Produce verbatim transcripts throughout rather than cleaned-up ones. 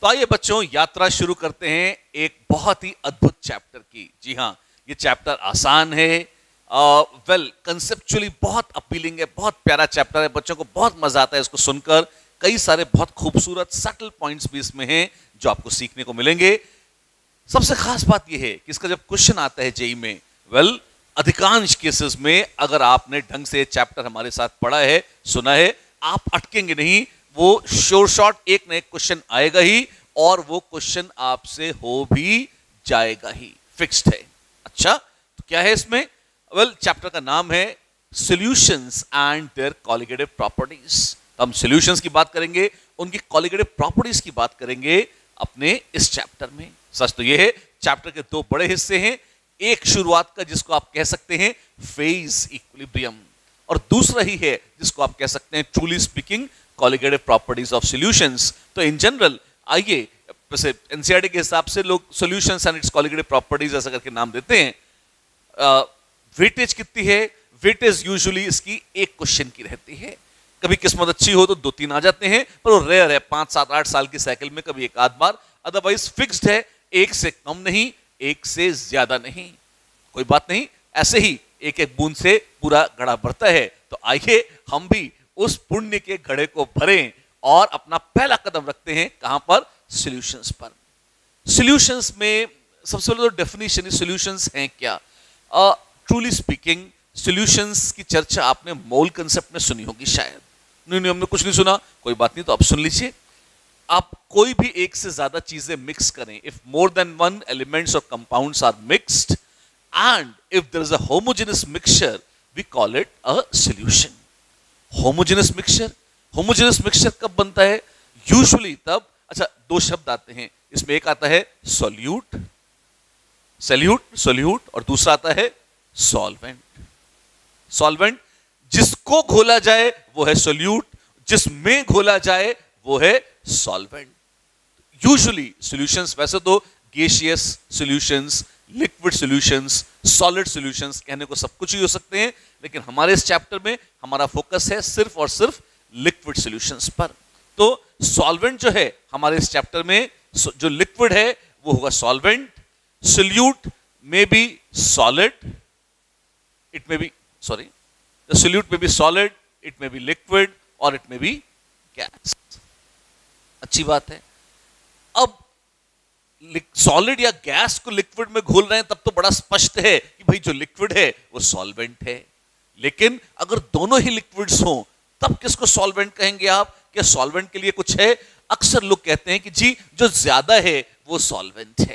तो आइए बच्चों, यात्रा शुरू करते हैं एक बहुत ही अद्भुत चैप्टर की। जी हाँ, ये चैप्टर आसान है, वेल कंसेप्चुअली बहुत अपीलिंग है, बहुत प्यारा चैप्टर है, बच्चों को बहुत मजा आता है इसको सुनकर। कई सारे बहुत खूबसूरत सटल पॉइंट्स भी इसमें हैं जो आपको सीखने को मिलेंगे। सबसे खास बात यह है कि इसका जब क्वेश्चन आता है जेई में, वेल अधिकांश केसेस में अगर आपने ढंग से चैप्टर हमारे साथ पढ़ा है, सुना है, आप अटकेंगे नहीं। वो श्योर शॉट एक ना एक क्वेश्चन आएगा ही और वो क्वेश्चन आपसे हो भी जाएगा ही, फिक्स्ड है। अच्छा, तो क्या है इसमें? वेल चैप्टर का नाम है solutions and their colligative properties. हम सॉल्यूशंस की बात करेंगे, उनकी कॉलिगेटिव प्रॉपर्टीज की बात करेंगे अपने इस चैप्टर में। सच तो यह है, चैप्टर के दो बड़े हिस्से हैं। एक शुरुआत का जिसको आप कह सकते हैं फेज इक्विलिब्रियम, और दूसरा ही है जिसको आप कह सकते हैं truly speaking colligative properties of solutions. तो इन जनरल आइए, वैसे एनसीईआरटी के हिसाब से लोग solutions and its colligative properties ऐसा करके नाम देते हैं। वेटेज कितनी है? वेटेज यूजुअली इसकी एक क्वेश्चन की रहती है। कभी किस्मत अच्छी हो तो दो तीन आ जाते हैं, पर वो रेयर है, पांच सात आठ साल की साइकिल में कभी एक आध बार। अदरवाइज फिक्स्ड है, एक से कम नहीं, एक से ज्यादा नहीं। कोई बात नहीं, ऐसे ही एक एक बूंद से पूरा घड़ा भरता है। तो आइए हम भी उस पुण्य के घड़े को भरें और अपना पहला कदम रखते हैं कहां पर? सॉल्यूशंस पर। सॉल्यूशंस में सबसे पहले तो डेफिनेशन, सॉल्यूशंस हैं क्या? ट्रूली स्पीकिंग सॉल्यूशंस की चर्चा आपने मोल कंसेप्ट में सुनी होगी शायद। नहीं नहीं, हमने कुछ नहीं सुना, कोई बात नहीं, तो आप सुन लीजिए। आप कोई भी एक से ज्यादा चीजें मिक्स करें, if more than one elements और compounds are mixed and if there is a homogeneous mixture, we call it a solution. Homogeneous mixture, homogeneous mixture कब बनता है? यूजुअली तब, अच्छा दो शब्द आते हैं इसमें, एक आता है सॉल्यूट, सॉल्यूट सॉल्यूट, और दूसरा आता है सॉल्वेंट। सॉल्वेंट, जिसको घोला जाए वो है सॉल्यूट, जिसमें घोला जाए वो है सॉल्वेंट। यूजुअली सॉल्यूशंस वैसे तो gaseous solutions, liquid solutions, solid solutions, कहने को सब कुछ ही हो सकते हैं, लेकिन हमारे इस चैप्टर में हमारा फोकस है सिर्फ और सिर्फ लिक्विड सॉल्यूशंस पर। तो सॉल्वेंट जो है हमारे इस चैप्टर में, जो लिक्विड है वो होगा solvent. Solute may be solid, it may be sorry the solute may be solid, it may be liquid, और इट में बी गैस। अच्छी बात है। अब सॉलिड या गैस को लिक्विड में घोल रहे हैं तब तो बड़ा स्पष्ट है कि भाई जो लिक्विड है वो सॉल्वेंट है। लेकिन अगर दोनों ही लिक्विड्स हों तब किसको सॉल्वेंट कहेंगे आप? क्या सॉल्वेंट के लिए कुछ है? अक्सर लोग कहते हैं कि जी जो ज्यादा है वो सॉल्वेंट है।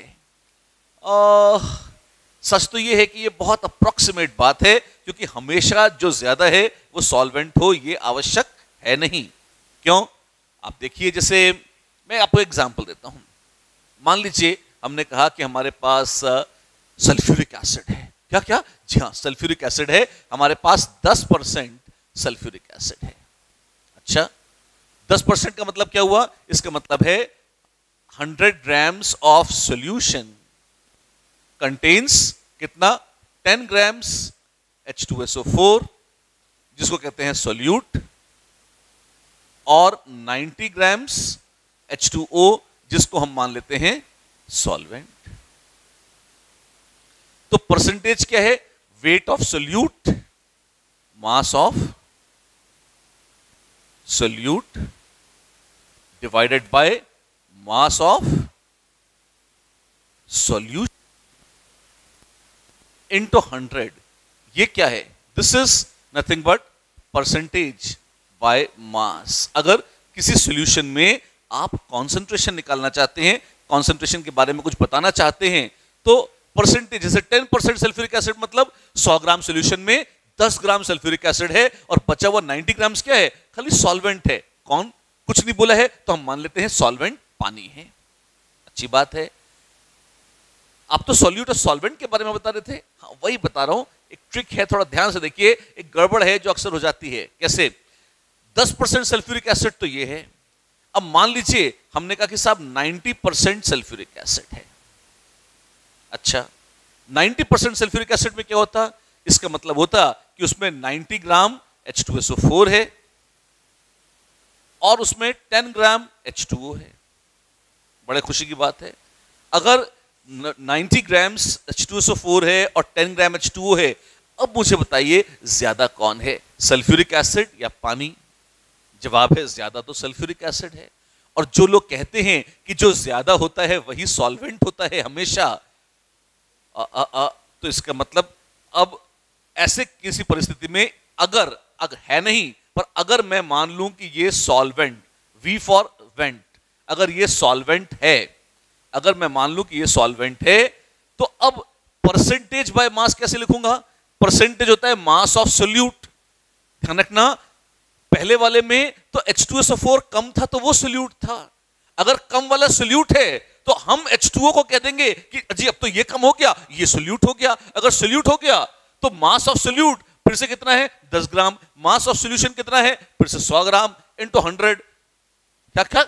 आ, सच तो ये है कि ये बहुत अप्रोक्सीमेट बात है, क्योंकि हमेशा जो ज्यादा है वो सॉल्वेंट हो ये आवश्यक है नहीं। क्यों? आप देखिए, जैसे मैं आपको एग्जांपल देता हूं। मान लीजिए हमने कहा कि हमारे पास सल्फ्यूरिक एसिड है। क्या क्या? जी हाँ, सल्फ्यूरिक एसिड है, हमारे पास दस परसेंट सल्फ्यूरिक एसिड है। अच्छा, दस परसेंट का मतलब क्या हुआ? इसका मतलब है hundred grams of solution contains कितना? Ten grams H two S O four, जिसको कहते हैं सॉल्यूट, और ninety grams H two O, जिसको हम मान लेते हैं सॉल्वेंट। तो परसेंटेज क्या है? Weight of solute, mass of solute divided by mass of solution into hundred. ये क्या है? This is nothing but percentage by mass. अगर किसी सॉल्यूशन में आप कॉन्सेंट्रेशन निकालना चाहते हैं, कॉन्सेंट्रेशन के बारे में कुछ बताना चाहते हैं, तो परसेंटेज, जैसे टेन परसेंट सल्फ्यूरिक एसिड मतलब सौ ग्राम सॉल्यूशन में दस ग्राम सल्फ्यूरिक एसिड है और बचा हुआ नाइंटी ग्राम्स क्या है? खाली सॉल्वेंट है। कौन? कुछ नहीं बोला है तो हम मान लेते हैं सॉल्वेंट पानी है। अच्छी बात है। आप तो सॉल्यूट और सॉल्वेंट के बारे में बता रहे थे। हाँ, वही बता रहा हूं। एक ट्रिक है, थोड़ा ध्यान से देखिए। एक गड़बड़ है जो अक्सर हो जाती है। कैसे? दस परसेंट सल्फ्यूरिक एसिड तो ये है। अब मान लीजिए हमने कहा कि साहब नाइंटी परसेंट सल्फ्यूरिक एसिड है। अच्छा, नाइंटी परसेंट सल्फ्यूरिक एसिड में क्या होता? इसका मतलब होता कि उसमें ninety gram H two S O four है और उसमें ten gram H two O है। बड़े खुशी की बात है। अगर नब्बे grams H two S O four है और दस ग्राम एच टू ओ है, अब मुझे बताइए ज्यादा कौन है, सल्फ्यूरिक एसिड या पानी? जवाब है ज्यादा तो सल्फ्यूरिक एसिड है। और जो लोग कहते हैं कि जो ज्यादा होता है वही सॉल्वेंट होता है हमेशा, आ, आ, आ, तो इसका मतलब अब ऐसे किसी परिस्थिति में अगर अगर है नहीं, पर अगर मैं मान लूं कि ये सॉल्वेंट, वी फॉर वेंट, अगर ये सॉल्वेंट है, अगर मैं मान लूं कि ये सॉल्वेंट है, तो अब परसेंटेज बाय मास कैसे लिखूंगा? परसेंटेज होता है मास ऑफ सोल्यूट। ध्यान रखना, पहले वाले में तो H two S O four कम था तो वो सोल्यूट था। अगर कम वाला सोल्यूट है तो हम एच टू ओ को कह देंगे कि जी अब तो ये कम हो गया, ये सोल्यूट हो गया। अगर सोल्यूट हो गया तो मास ऑफ सोल्यूट फिर से कितना है? दस ग्राम। मास ऑफ सोल्यूशन कितना है? फिर से सौ ग्राम इंटू हंड्रेड। क्या क्या?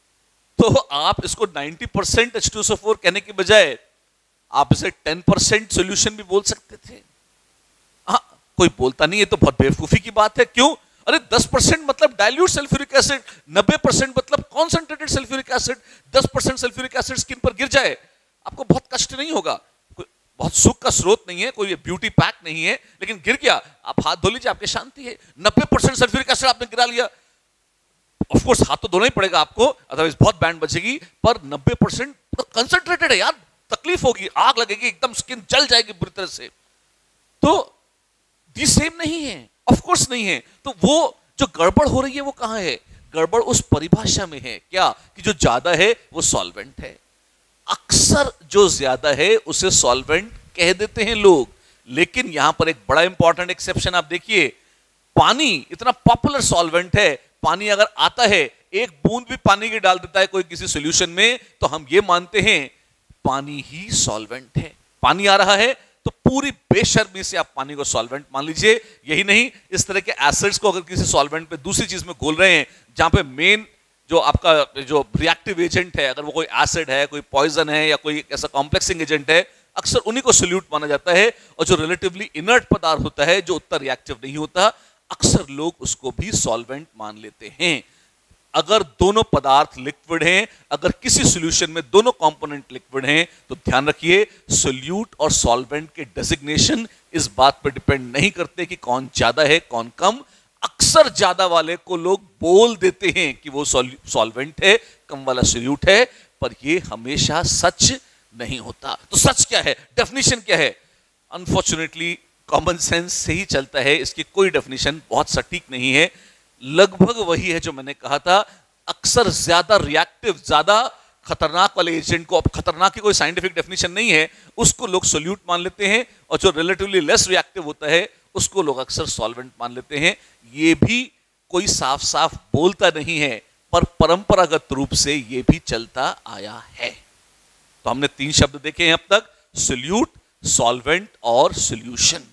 तो आप इसको नब्बे percent H two S O four कहने की बजाय आप इसे दस परसेंट सोल्यूशन भी बोल सकते थे। हाँ, कोई बोलता नहीं है तो बहुत बेवकूफी की बात है। क्यों? अरे दस परसेंट मतलब डाइल्यूट सल्फ्यूरिक एसिड, नब्बे परसेंट मतलब कॉन्सेंट्रेटेड सल्फ्यूरिक एसिड। दस परसेंट सल्फ्यूरिक एसिड स्किन पर गिर जाए, आपको बहुत कष्ट नहीं होगा, कोई बहुत सुख का स्रोत नहीं है, कोई ब्यूटी पैक नहीं है, लेकिन गिर गया, आप हाथ धो लीजिए, आपकी शांति है। नब्बे परसेंट सल्फ्यूरिक एसिड आपने गिरा लिया, ऑफ कोर्स हाथ तो धोना ही पड़ेगा आपको, अदरवाइज बहुत बैंड बचेगी, पर नब्बे परसेंट तो कंसंट्रेटेड है यार, तकलीफ होगी, आग लगेगी, एकदम स्किन जल जाएगी बुरी तरह से। तो दी सेम नहीं है, ऑफ कोर्स नहीं है। तो वो जो गड़बड़ हो रही है वो कहां है? गड़बड़ उस परिभाषा में है क्या कि जो ज्यादा है वो सॉल्वेंट है। अक्सर जो ज्यादा है उसे सॉल्वेंट कह देते हैं लोग, लेकिन यहां पर एक बड़ा इंपॉर्टेंट एक्सेप्शन आप देखिए। पानी इतना पॉपुलर सॉल्वेंट है, पानी अगर आता है, एक बूंद भी पानी की डाल देता है कोई किसी सॉल्यूशन में, तो हम ये मानते हैं पानी ही सॉल्वेंट है। पानी आ रहा है तो पूरी बेशर्मी से आप पानी को सॉल्वेंट मान लीजिए। यही नहीं, इस तरह के एसिड्स को अगर किसी सॉल्वेंट पे दूसरी चीज में घोल रहे हैं, जहां पे मेन जो आपका जो रिएक्टिव एजेंट है, अगर वो कोई एसिड है, कोई पॉइजन है या कोई ऐसा कॉम्प्लेक्सिंग एजेंट है, अक्सर उन्हीं को सोल्यूट माना जाता है। और जो रिलेटिवली इनर्ट पदार्थ होता है, जो उतना रिएक्टिव नहीं होता, अक्सर लोग उसको भी सॉल्वेंट मान लेते हैं। अगर दोनों पदार्थ लिक्विड हैं, अगर किसी सॉल्यूशन में दोनों कंपोनेंट लिक्विड हैं, तो ध्यान रखिए सॉल्यूट और सॉल्वेंट के डेजिग्नेशन इस बात पर डिपेंड नहीं करते कि कौन ज्यादा है कौन कम। अक्सर ज्यादा वाले को लोग बोल देते हैं कि वो सॉल्वेंट है, कम वाला सॉल्यूट है, पर ये हमेशा सच नहीं होता। तो सच क्या है? डेफिनेशन क्या है? अनफॉर्चुनेटली कॉमन सेंस से ही चलता है, इसकी कोई डेफिनेशन बहुत सटीक नहीं है। लगभग वही है जो मैंने कहा था, अक्सर ज्यादा रिएक्टिव, ज्यादा खतरनाक वाले एजेंट को, अब खतरनाक की कोई साइंटिफिक डेफिनेशन नहीं है, उसको लोग सोल्यूट मान लेते हैं, और जो रिलेटिवली लेस रिएक्टिव होता है उसको लोग अक्सर सॉल्वेंट मान लेते हैं। ये भी कोई साफ साफ बोलता नहीं है, पर परंपरागत रूप से ये भी चलता आया है। तो हमने तीन शब्द देखे हैं अब तक, सोल्यूट, सॉल्वेंट और सॉल्यूशन।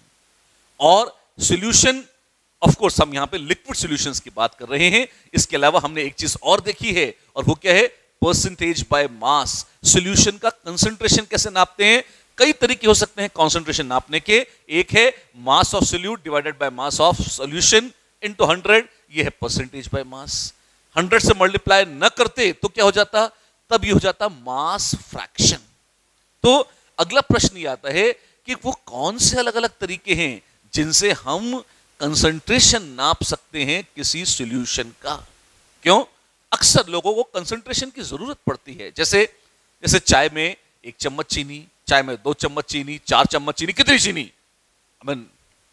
और सॉल्यूशन ऑफ कोर्स हम यहां पे लिक्विड सॉल्यूशंस की बात कर रहे हैं। इसके अलावा हमने एक चीज और देखी है, और वो क्या है? Percentage by mass. सॉल्यूशन का कंसंट्रेशन कैसे नापते हैं? कई तरीके हो सकते हैं कंसंट्रेशन नापने के। एक है mass of solute divided by mass of solution into hundred, ये है परसेंटेज बाय मास। हंड्रेड से मल्टीप्लाई न करते तो क्या हो जाता? तब ये हो जाता मास फ्रैक्शन। तो अगला प्रश्न ये आता है कि वो कौन से अलग अलग तरीके हैं जिनसे हम कंसंट्रेशन नाप सकते हैं किसी सॉल्यूशन का। क्यों? अक्सर लोगों को कंसंट्रेशन की जरूरत पड़ती है। जैसे जैसे चाय में एक चम्मच चीनी, चाय में दो चम्मच चीनी, चार चम्मच चीनी, कितनी चीनी? आई मीन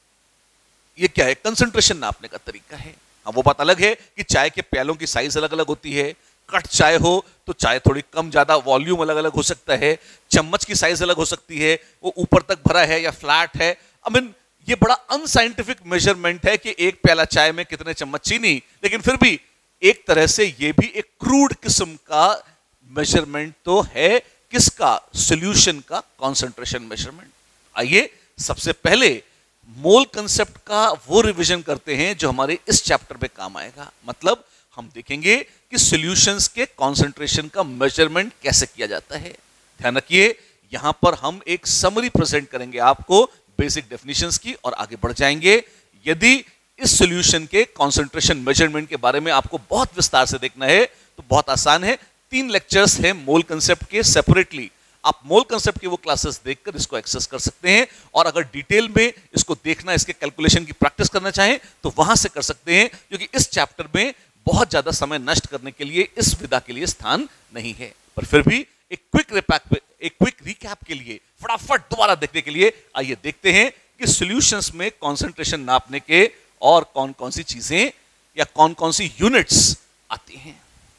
ये क्या है? कंसंट्रेशन नापने का तरीका है। हाँ, वो बात अलग है कि चाय के प्यालों की साइज अलग अलग होती है। कट चाय हो तो चाय थोड़ी कम ज्यादा, वॉल्यूम अलग अलग हो सकता है, चम्मच की साइज अलग हो सकती है, वो ऊपर तक भरा है या फ्लैट है। आई मीन ये बड़ा अनसाइंटिफिक मेजरमेंट है कि एक प्याला चाय में कितने चम्मच चीनी, लेकिन फिर भी एक तरह से ये भी एक क्रूड किस्म का मेजरमेंट तो है। किसका? सॉल्यूशन का कंसंट्रेशन मेजरमेंट। आइए सबसे पहले मोल कंसेप्ट का वो रिवीजन करते हैं जो हमारे इस चैप्टर में काम आएगा। मतलब हम देखेंगे कि सॉल्यूशंस के कंसंट्रेशन का मेजरमेंट कैसे किया जाता है। ध्यान रखिए, यहां पर हम एक समरी प्रेजेंट करेंगे आपको बेसिक डेफिनेशंस की, और आगे बढ़ जाएंगे। यदि इस सॉल्यूशन के कंसंट्रेशन मेजरमेंट के बारे में आपको बहुत विस्तार से देखना है तो बहुत आसान है, तीन लेक्चर्स हैं मोल कंसेप्ट के सेपरेटली। आप मोल कंसेप्ट की वो क्लासेस देखकर इसको एक्सेस कर सकते हैं, और अगर डिटेल में इसको देखना, इसके कैलकुलेशन की प्रैक्टिस करना चाहें तो वहां से कर सकते हैं, क्योंकि इस चैप्टर में बहुत ज्यादा समय नष्ट करने के लिए इस विधा के लिए स्थान नहीं है। पर फिर भी एक क्विक रिपैक एक क्विक रिकैप के लिए, फटाफट दोबारा देखने के लिए आइए देखते हैं कि सॉल्यूशंस में कंसंट्रेशन नापने के और कौन कौन सी चीजें या कौन कौन सी यूनिट्स आती हैं।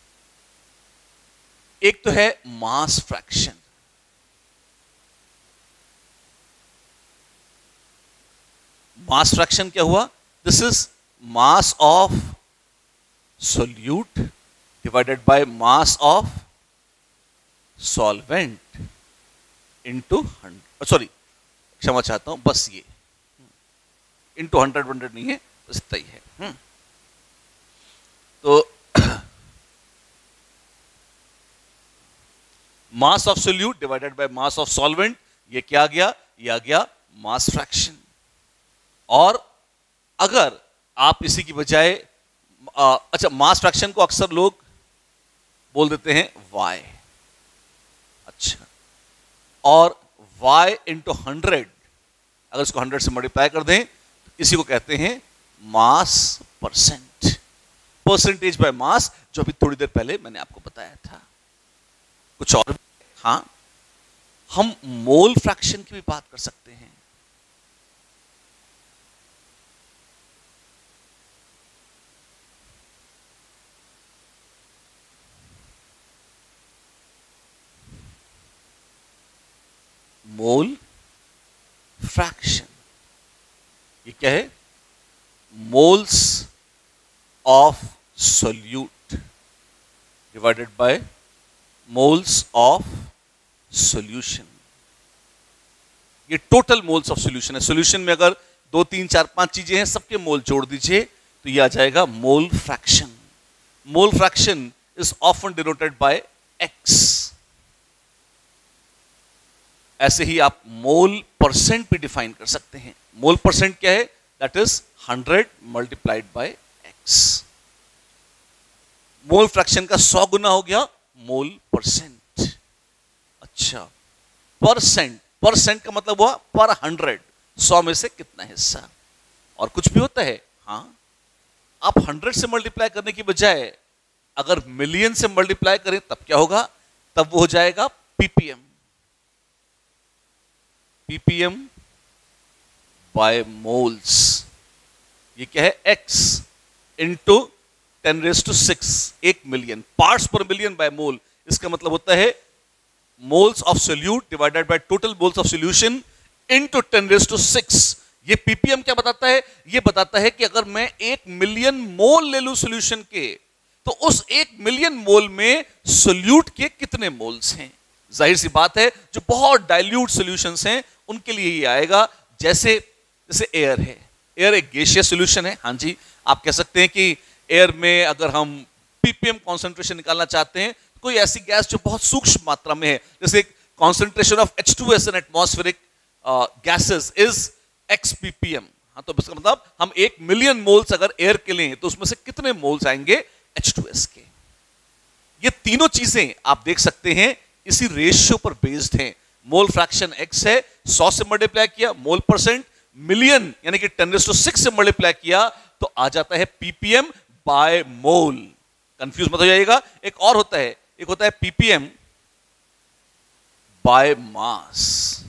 एक तो है मास फ्रैक्शन। मास फ्रैक्शन क्या हुआ? This is mass of solute divided by mass of solvent into hundred, sorry क्षमा चाहता हूं, बस ये इंटू हंड्रेड हंड्रेड नहीं है, बस इतना ही है। तो mass of solute divided by mass of solvent, ये क्या आ गया? ये आ गया मास फ्रैक्शन। और अगर आप इसी की बजाय, अच्छा मास फ्रैक्शन को अक्सर लोग बोल देते हैं y, अच्छा, और y इंटू हंड्रेड, अगर इसको हंड्रेड से मल्टीप्लाई कर दें तो इसी को कहते हैं mass percent, percentage by mass, जो अभी थोड़ी देर पहले मैंने आपको बताया था। कुछ और भी? हाँ, हम मोल फ्रैक्शन की भी बात कर सकते हैं। मोल फ्रैक्शन ये क्या है? Moles of solute divided by moles of solution. ये टोटल मोल्स ऑफ सॉल्यूशन है। सॉल्यूशन में अगर दो तीन चार पांच चीजें हैं, सबके मोल जोड़ दीजिए तो ये आ जाएगा mole fraction. Mole fraction is often denoted by X. ऐसे ही आप मोल परसेंट भी डिफाइन कर सकते हैं। मोल परसेंट क्या है? That is hundred multiplied by X. Mole fraction का सौ गुना हो गया मोल परसेंट। अच्छा, परसेंट, परसेंट का मतलब हुआ पर हंड्रेड, सौ में से कितना हिस्सा। और कुछ भी होता है, हाँ, आप हंड्रेड से मल्टीप्लाई करने की बजाय अगर मिलियन से मल्टीप्लाई करें तब क्या होगा? तब वो हो जाएगा पीपीएम। Ppm bye moles. ये क्या है? X into ten raise to six, एक million, parts per million by mole. इसका मतलब होता है moles of solute divided by total moles of solution into ten raise to six. ये पीपीएम क्या बताता है? ये बताता है कि अगर मैं एक मिलियन मोल ले लूं सॉल्यूशन के, तो उस एक मिलियन मोल में सोल्यूट के कितने मोल्स हैं। जाहिर सी बात है, जो बहुत डाइल्यूट सॉल्यूशंस हैं उनके लिए ये आएगा। जैसे जैसे एयर है, एयर एक गैसियस सॉल्यूशन है। हाँ जी, आप कह सकते हैं कि एयर में अगर हम पीपीएम कॉन्सेंट्रेशन निकालना चाहते हैं, तो कोई ऐसी गैस जो बहुत सूक्ष्म मात्रा में है, जैसे concentration of H two S in atmospheric gases is X ppm. हाँ, तो इसका मतलब हम एक मिलियन मोल्स अगर एयर के लें तो उसमें से कितने मोल्स आएंगे एच टू एस के। ये तीनों चीजें आप देख सकते हैं इसी रेशियो पर बेस्ड हैं। मोल फ्रैक्शन एक्स है, सौ से मल्टीप्लाई किया मोल परसेंट, मिलियन यानी कि टेन रेज़ टू सिक्स से मल्टीप्लाई किया तो आ जाता है पीपीएम बाय मोल। कंफ्यूज मत हो जाइएगा। एक और होता है, एक होता है ppm by mass.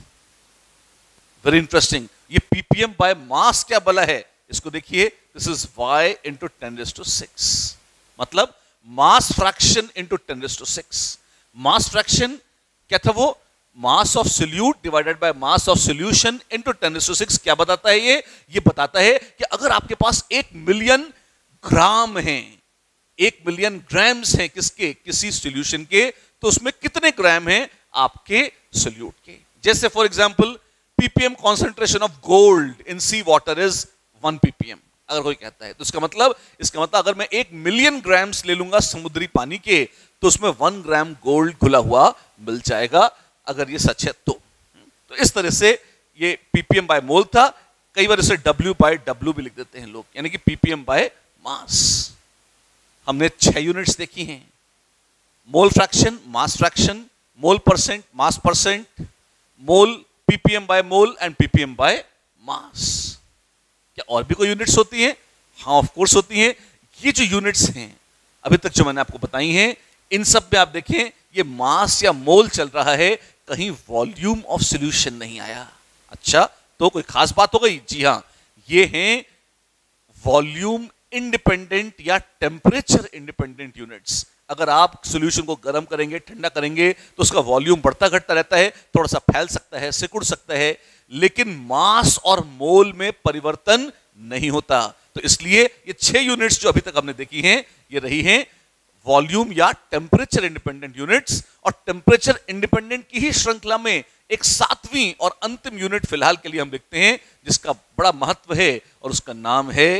Very interesting. ये पीपीएम बाय मास क्या बला है? इसको देखिए, this is Y into ten raise to six, मतलब mass fraction into ten raise to six. Mass fraction क्या था? वो mass of solute divided by mass of solution into ten raise to six. क्या बताता है ये? ये बताता है कि अगर आपके पास एक मिलियन ग्राम हैं, एक मिलियन ग्राम्स हैं किसके? किसी सॉल्यूशन के, तो उसमें कितने ग्राम हैं आपके सोल्यूट के। जैसे for example ppm concentration of gold in sea water is one ppm. अगर कोई कहता है तो इसका मतलब इसका मतलब अगर मैं एक मिलियन ग्राम्स ले लूंगा समुद्री पानी के, तो उसमें वन ग्राम गोल्ड घुला हुआ मिल जाएगा, अगर ये सच है तो। तो इस तरह से ये पीपीएम बाय मोल था। कई बार इसे डब्ल्यू बाय डब्ल्यू भी लिख देते हैं लोग, यानी कि पीपीएम बाय मास। हमने छह यूनिट्स देखी हैं। Mole fraction, mass fraction, mole percent, mass percent, mole ppm by mole and ppm by mass. क्या और भी कोई यूनिट्स होती हैं? हाँ ऑफ कोर्स होती हैं। ये जो यूनिट्स हैं अभी तक जो मैंने आपको बताई हैं, इन सब में आप देखें ये मास या मोल चल रहा है, कहीं वॉल्यूम ऑफ सॉल्यूशन नहीं आया। अच्छा, तो कोई खास बात हो गई? जी हाँ, ये हैं वॉल्यूम इंडिपेंडेंट या टेम्परेचर इंडिपेंडेंट यूनिट्स। अगर आप सॉल्यूशन को गर्म करेंगे, ठंडा करेंगे, तो उसका वॉल्यूम बढ़ता घटता रहता है, थोड़ा सा फैल सकता है, सिकुड़ सकता है, लेकिन मास और मोल में परिवर्तन नहीं होता। तो इसलिए ये छह यूनिट्स जो अभी तक हमने देखी हैं, ये रही हैं वॉल्यूम या टेम्परेचर इंडिपेंडेंट यूनिट्स। और टेम्परेचर इंडिपेंडेंट की ही श्रृंखला में एक सातवीं और अंतिम यूनिट फिलहाल के लिए हम लिखते हैं, जिसका बड़ा महत्व है, और उसका नाम है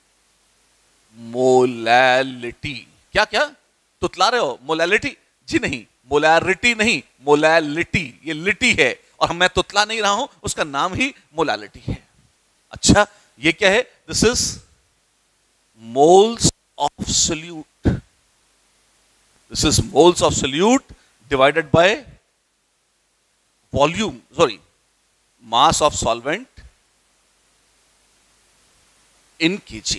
मोलैलिटी। क्या क्या तुतला रहे हो? मोलैलिटी? जी नहीं, मोलैरिटी नहीं, मोलैलिटी। ये लिटी है और मैं तुतला नहीं रहा हूं, उसका नाम ही मोलैलिटी है। अच्छा, ये क्या है? This is moles of solute. This is moles of solute divided by volume, sorry, mass of solvent in kg.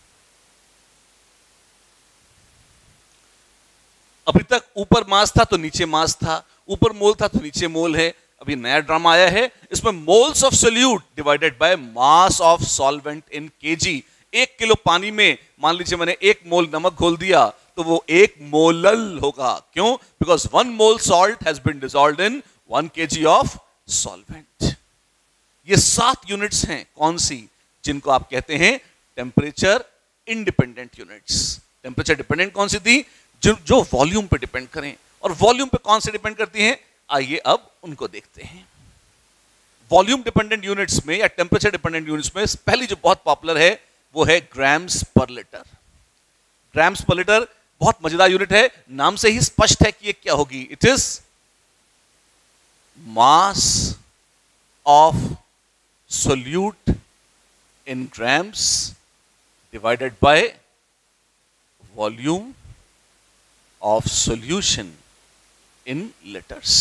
अभी तक ऊपर मास था तो नीचे मास था, ऊपर मोल था तो नीचे मोल है। अभी नया ड्रामा आया है, इसमें moles of solute divided by mass of solvent in kg. एक किलो पानी में मान लीजिए मैंने एक मोल नमक घोल दिया, तो वो एक मोलल होगा। क्यों? Because one mole salt has been dissolved in one KG of solvent. ये सात यूनिट्स हैं, कौन सी? जिनको आप कहते हैं temperature independent units. Temperature dependent कौन सी थी? जो जो वॉल्यूम पे डिपेंड करें। और वॉल्यूम पे कौन से डिपेंड करती हैं? आइए अब उनको देखते हैं। वॉल्यूम डिपेंडेंट यूनिट्स में या टेम्परेचर डिपेंडेंट यूनिट्स में पहली जो बहुत पॉपुलर है वो है grams per litre. Grams per litre बहुत मजेदार यूनिट है, नाम से ही स्पष्ट है कि ये क्या होगी। It is mass of solute in grams divided by volume of solution in liters।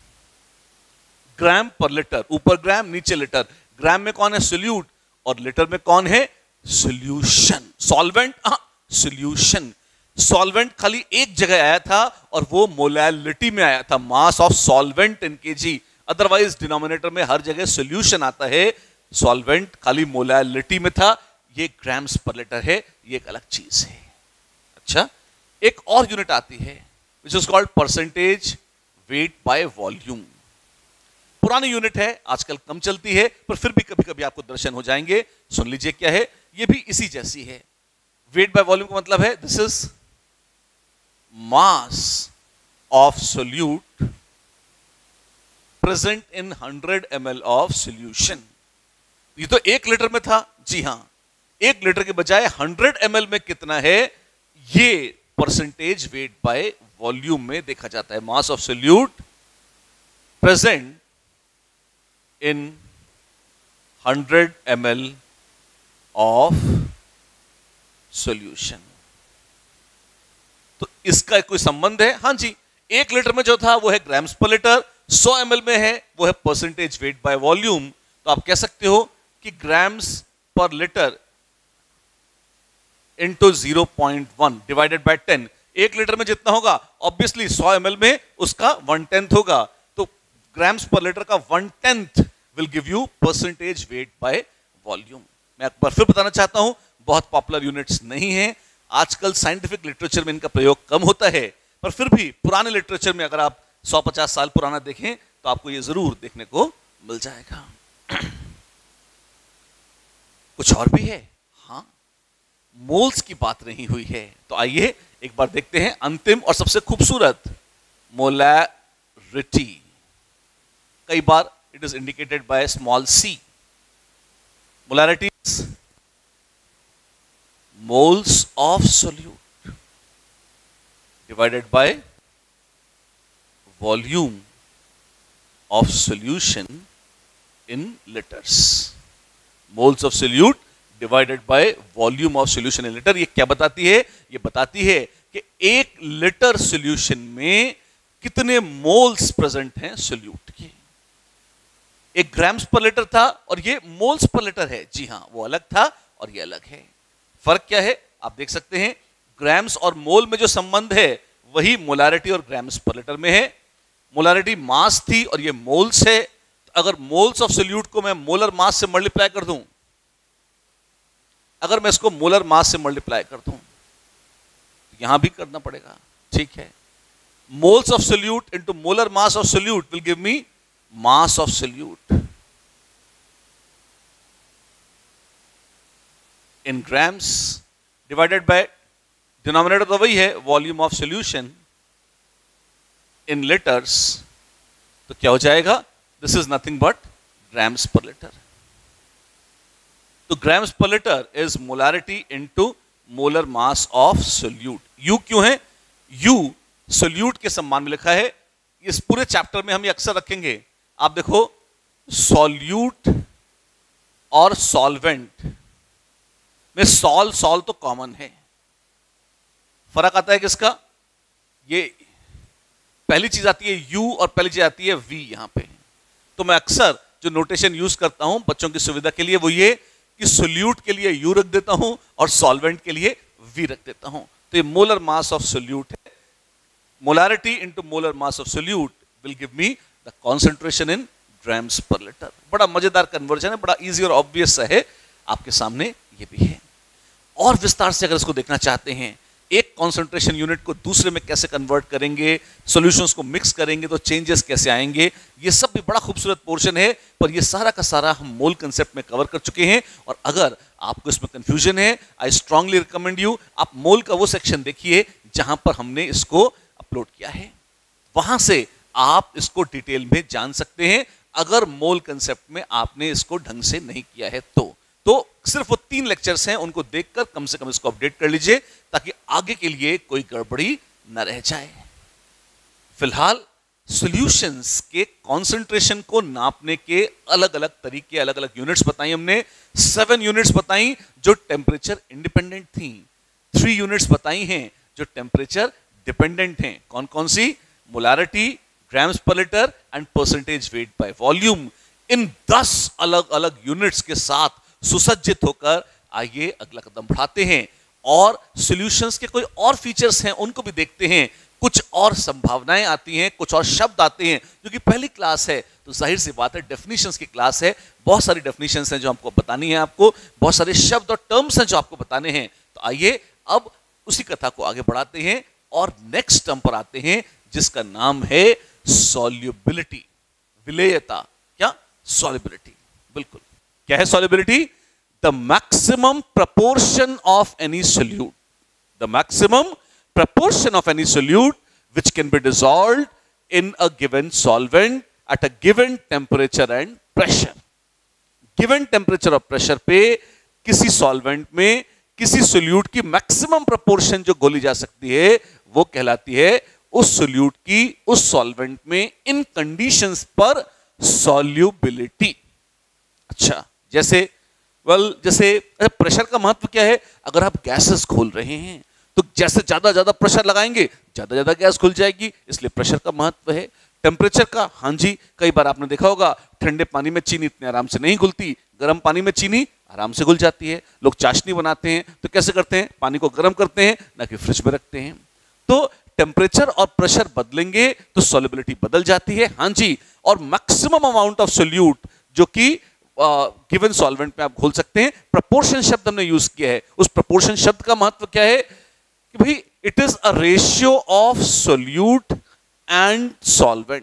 Gram per litre, ऊपर ग्राम नीचे लीटर। ग्राम में कौन है? सोल्यूट, और लीटर में कौन है? Solution, solvent. सोल्यूशन, सॉल्वेंट खाली एक जगह आया था और वो मोलैलिटी में आया था, mass of solvent in kg. Otherwise denominator में हर जगह सोल्यूशन आता है, सॉल्वेंट खाली मोलैलिटी में था। ये ग्राम्स पर लीटर है, ये एक अलग चीज है। अच्छा, एक और यूनिट आती है which is called percentage weight by volume. पुरानी यूनिट है, आजकल कम चलती है, पर फिर भी कभी कभी आपको दर्शन हो जाएंगे। सुन लीजिए क्या है, ये भी इसी जैसी है। वेट बाय वॉल्यूम का मतलब है this is mass of solute present in hundred M L of solution. ये तो एक लीटर में था, जी हां, एक लीटर के बजाय हंड्रेड एम एल में कितना है, ये परसेंटेज वेट बाय वॉल्यूम में देखा जाता है। Mass of solute present in hundred M L of solution. तो इसका कोई संबंध है? हां जी, एक लीटर में जो था वो है ग्राम्स पर लीटर, सौ एम एल में है वो है परसेंटेज वेट बाय वॉल्यूम। तो आप कह सकते हो कि grams per litre into zero point one divided by ten. एक लीटर में जितना होगा ऑब्वियसली सौ एम एल में उसका वन टेंथ होगा, तो ग्राम्स पर लीटर का one tenth will give you percentage weight by volume. मैं एक बार फिर बताना चाहता हूं, बहुत पॉपुलर यूनिट्स नहीं है, आजकल साइंटिफिक लिटरेचर में इनका प्रयोग कम होता है, पर फिर भी पुराने लिटरेचर में अगर आप सौ पचास साल पुराना देखें तो आपको ये जरूर देखने को मिल जाएगा। कुछ और भी है? हाँ, मोल्स की बात नहीं हुई है, तो आइए एक बार देखते हैं अंतिम और सबसे खूबसूरत, मोलैरिटी। कई बार it is indicated by small C. Molarity is moles of solute divided by volume of solution in litres. Moles of solute divided by volume of solution in litre. ये क्या बताती है? ये बताती है कि एक लीटर सॉल्यूशन में कितने मोल्स प्रेजेंट हैं सॉल्यूट के। एक ग्राम्स पर लीटर था और ये मोल्स पर लीटर है। जी हां, वो अलग था और ये अलग है। फर्क क्या है आप देख सकते हैं, ग्राम्स और मोल में जो संबंध है वही मोलारिटी और ग्राम्स पर लीटर में है। मोलारिटी मास थी और ये मोल्स है। तो अगर मोल्स ऑफ सॉल्यूट को मैं मोलर मास से मल्टीप्लाई कर दूं, अगर मैं इसको मोलर मास से मल्टीप्लाई कर दूं तो यहां भी करना पड़ेगा, ठीक है। Moles of solute into molar mass of solute will give me mass of solute in grams divided by denominator तो वही है volume of solution in litres, तो क्या हो जाएगा, this is nothing but grams per litre. तो grams per litre is molarity into molar mass of solute. यू क्यों है, यू सॉल्यूट के सम्मान में लिखा है। इस पूरे चैप्टर में हम ये अक्सर रखेंगे। आप देखो सॉल्यूट और सॉल्वेंट में सॉल सॉल तो कॉमन है, फर्क आता है किसका, ये पहली चीज आती है यू और पहली चीज आती है वी यहां पे। तो मैं अक्सर जो नोटेशन यूज करता हूं बच्चों की सुविधा के लिए वो ये कि सॉल्यूट के लिए यू रख देता हूं और सॉल्वेंट के लिए वी रख देता हूं। तो ये मोलर मास ऑफ सॉल्यूट है। Molarity into molar mass of solute will give me the concentration in grams per litre. बड़ा मजेदार कन्वर्जन है, बड़ा इजी और ऑब्वियस है, आपके सामने ये भी है। और विस्तार से अगर इसको देखना चाहते हैं, एक कंसंट्रेशन यूनिट को दूसरे में कैसे कन्वर्ट करेंगे, सॉल्यूशंस को मिक्स करेंगे तो चेंजेस कैसे आएंगे, ये सब भी बड़ा खूबसूरत पोर्शन है। पर ये सारा का सारा हम मोल कंसेप्ट में कवर कर चुके हैं। और अगर आपको इसमें कंफ्यूजन है, आई स्ट्रांगली रिकमेंड यू आप मोल का वो सेक्शन देखिए जहां पर हमने इसको अपलोड किया है। वहां से आप इसको डिटेल में जान सकते हैं, अगर मोल कंसेप्ट में आपने इसको ढंग से नहीं किया है तो। तो सिर्फ वो तीन लेक्चर्स हैं, उनको देखकर कम से कम इसको अपडेट कर लीजिए ताकि आगे के लिए कोई गड़बड़ी न रह जाए। फिलहाल सॉल्यूशंस के कंसंट्रेशन को नापने के अलग अलग तरीके, अलग अलग यूनिट्स बताई हमने। सेवन यूनिट्स बताई जो टेम्परेचर इंडिपेंडेंट थी, थ्री यूनिट्स बताई हैं जो टेम्परेचर डिपेंडेंट हैं। कौन कौन सी, molarity, grams per litre and percentage weight by volume. इन दस अलग अलग यूनिट्स के साथ सुसज्जित होकर आइए अगला कदम बढ़ाते हैं और सॉल्यूशंस के कोई और फीचर्स हैं उनको भी देखते हैं। कुछ और संभावनाएं आती हैं, कुछ और शब्द आते हैं, जो कि पहली क्लास है तो जाहिर सी बात है डेफिनेशंस की क्लास है। बहुत सारी डेफिनेशंस हैं जो आपको बतानी है, आपको बहुत सारे शब्द और टर्म्स हैं जो आपको बताने हैं। तो आइए अब उसी कथा को आगे बढ़ाते हैं और नेक्स्ट टर्म पर आते हैं जिसका नाम है सॉल्युबिलिटी, विलेयता। क्या, सॉल्युबिलिटी, बिल्कुल। क्या है solubility? The maximum proportion of any solute, the maximum proportion of any solute which can be dissolved in a given solvent at a given temperature and pressure. Given temperature और pressure पे किसी solvent में किसी solute की maximum proportion जो घोली जा सकती है वो कहलाती है उस सोल्यूट की, उस सॉल्वेंट में इन कंडीशंस पर सॉल्युबिलिटी। अच्छा, जैसे वेल well, जैसे प्रेशर का महत्व क्या है? अगर आप गैसेस खोल रहे हैं तो जैसे ज्यादा ज्यादा प्रेशर लगाएंगे ज्यादा ज्यादा गैस खुल जाएगी, इसलिए प्रेशर का महत्व है। टेम्परेचर का, हाँ जी, कई बार आपने देखा होगा ठंडे पानी में चीनी इतने आराम से नहीं घुलती, गर्म पानी में चीनी आराम से घुल जाती है। लोग चाशनी बनाते हैं तो कैसे करते हैं? पानी को गर्म करते हैं, ना कि फ्रिज में रखते हैं। तो टेम्परेचर और प्रेशर बदलेंगे तो सॉल्युबिलिटी बदल जाती है, हाँ जी। और मैक्सिमम अमाउंट ऑफ सोल्यूट जो कि गिवन सॉल्वेंट में आप घोल सकते हैं। प्रपोर्शन शब्द हमने यूज किया है। उस प्रपोर्शन शब्द का महत्व क्या है कि भाई it is a ratio of solute and solvent.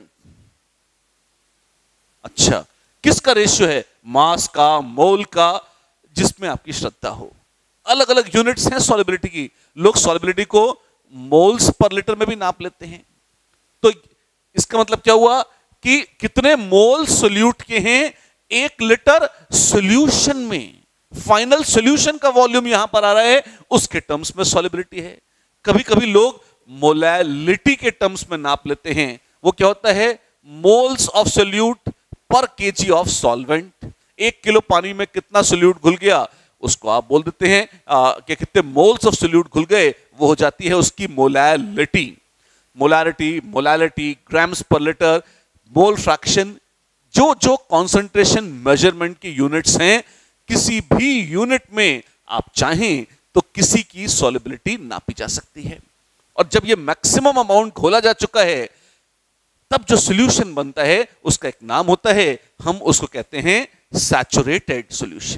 अच्छा, किसका रेशियो है? मास का, मोल का, जिसमें आपकी श्रद्धा हो। अलग अलग यूनिट्स हैं सॉल्युबिलिटी की। लोग सॉल्युबिलिटी को मोल्स पर लीटर में भी नाप लेते हैं। तो इसका मतलब क्या हुआ कि कितने मोल सोल्यूट के हैं एक लीटर सॉल्यूशन में। फाइनल सॉल्यूशन का वॉल्यूम यहां पर आ रहा है, उसके टर्म्स में सॉल्युबिलिटी है। कभी कभी लोग मोलैलिटी के टर्म्स में नाप लेते हैं। वो क्या होता है? Moles of solute per KG of solvent. एक किलो पानी में कितना सोल्यूट घुल गया उसको आप बोल देते हैं कि कितने मोल्स ऑफ सोल्यूट घुल गए, वो हो जाती है उसकी molality. Molarity, molality, grams per litre, mole fraction, जो जो कॉन्सेंट्रेशन मेजरमेंट की यूनिट्स हैं, किसी भी यूनिट में आप चाहें तो किसी की सॉल्युबिलिटी नापी जा सकती है। और जब ये मैक्सिमम अमाउंट खोला जा चुका है, तब जो सॉल्यूशन बनता है उसका एक नाम होता है, हम उसको कहते हैं सैचुरेटेड सॉल्यूशन।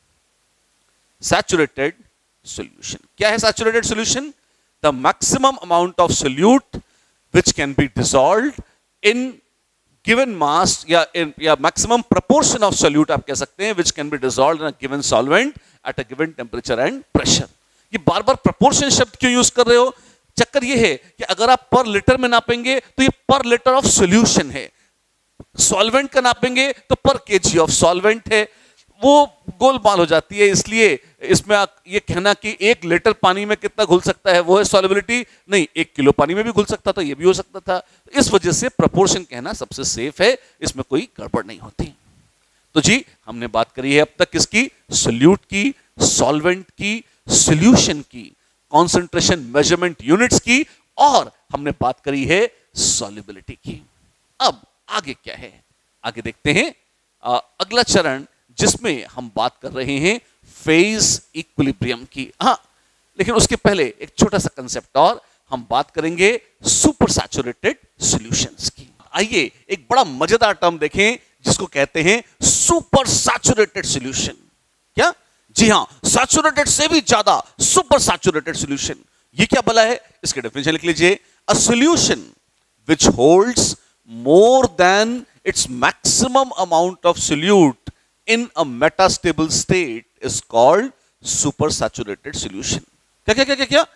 सैचुरेटेड सॉल्यूशन क्या है? Saturated solution, the maximum amount of solute which can be dissolved in given mass या in, या मैक्सिमम प्रपोर्शन ऑफ सोल्यूट आप कह सकते हैं, which can be dissolved in a given solvent at a given temperature and pressure. ये बार बार proportion शब्द क्यों यूज कर रहे हो? चक्कर ये है कि अगर आप पर लिटर में नापेंगे तो ये पर लिटर ऑफ सॉल्यूशन है, सॉल्वेंट का नापेंगे तो पर केजी ऑफ सॉल्वेंट है, वो गोलमाल हो जाती है। इसलिए इसमें ये कहना कि एक लीटर पानी में कितना घुल सकता है वो है सॉल्युबिलिटी, नहीं, एक किलो पानी में भी घुल सकता था, ये भी हो सकता था। इस वजह से प्रपोर्शन कहना सबसे सेफ है, इसमें कोई गड़बड़ नहीं होती। तो जी हमने बात करी है अब तक किसकी? सोल्यूट की, सॉल्वेंट की, सॉल्यूशन की, कॉन्सेंट्रेशन मेजरमेंट यूनिट्स की, और हमने बात करी है सॉल्युबिलिटी की। अब आगे क्या है? आगे देखते हैं आ, अगला चरण जिसमें हम बात कर रहे हैं फेज इक्विलिब्रियम की। हाँ, लेकिन उसके पहले एक छोटा सा कंसेप्ट और, हम बात करेंगे सुपर सैचुरेटेड सॉल्यूशंस की। आइए एक बड़ा मजेदार टर्म देखें जिसको कहते हैं सुपर सैचुरेटेड सॉल्यूशन। क्या? जी हां, सैचुरेटेड से भी ज्यादा सुपर सैचुरेटेड सॉल्यूशन। ये क्या भला है? इसके डेफिनेशन लिख लीजिए। A solution which holds more than its maximum amount of solute in a metastable state is called supersaturated solution. क्या क्या क्या क्या क्या?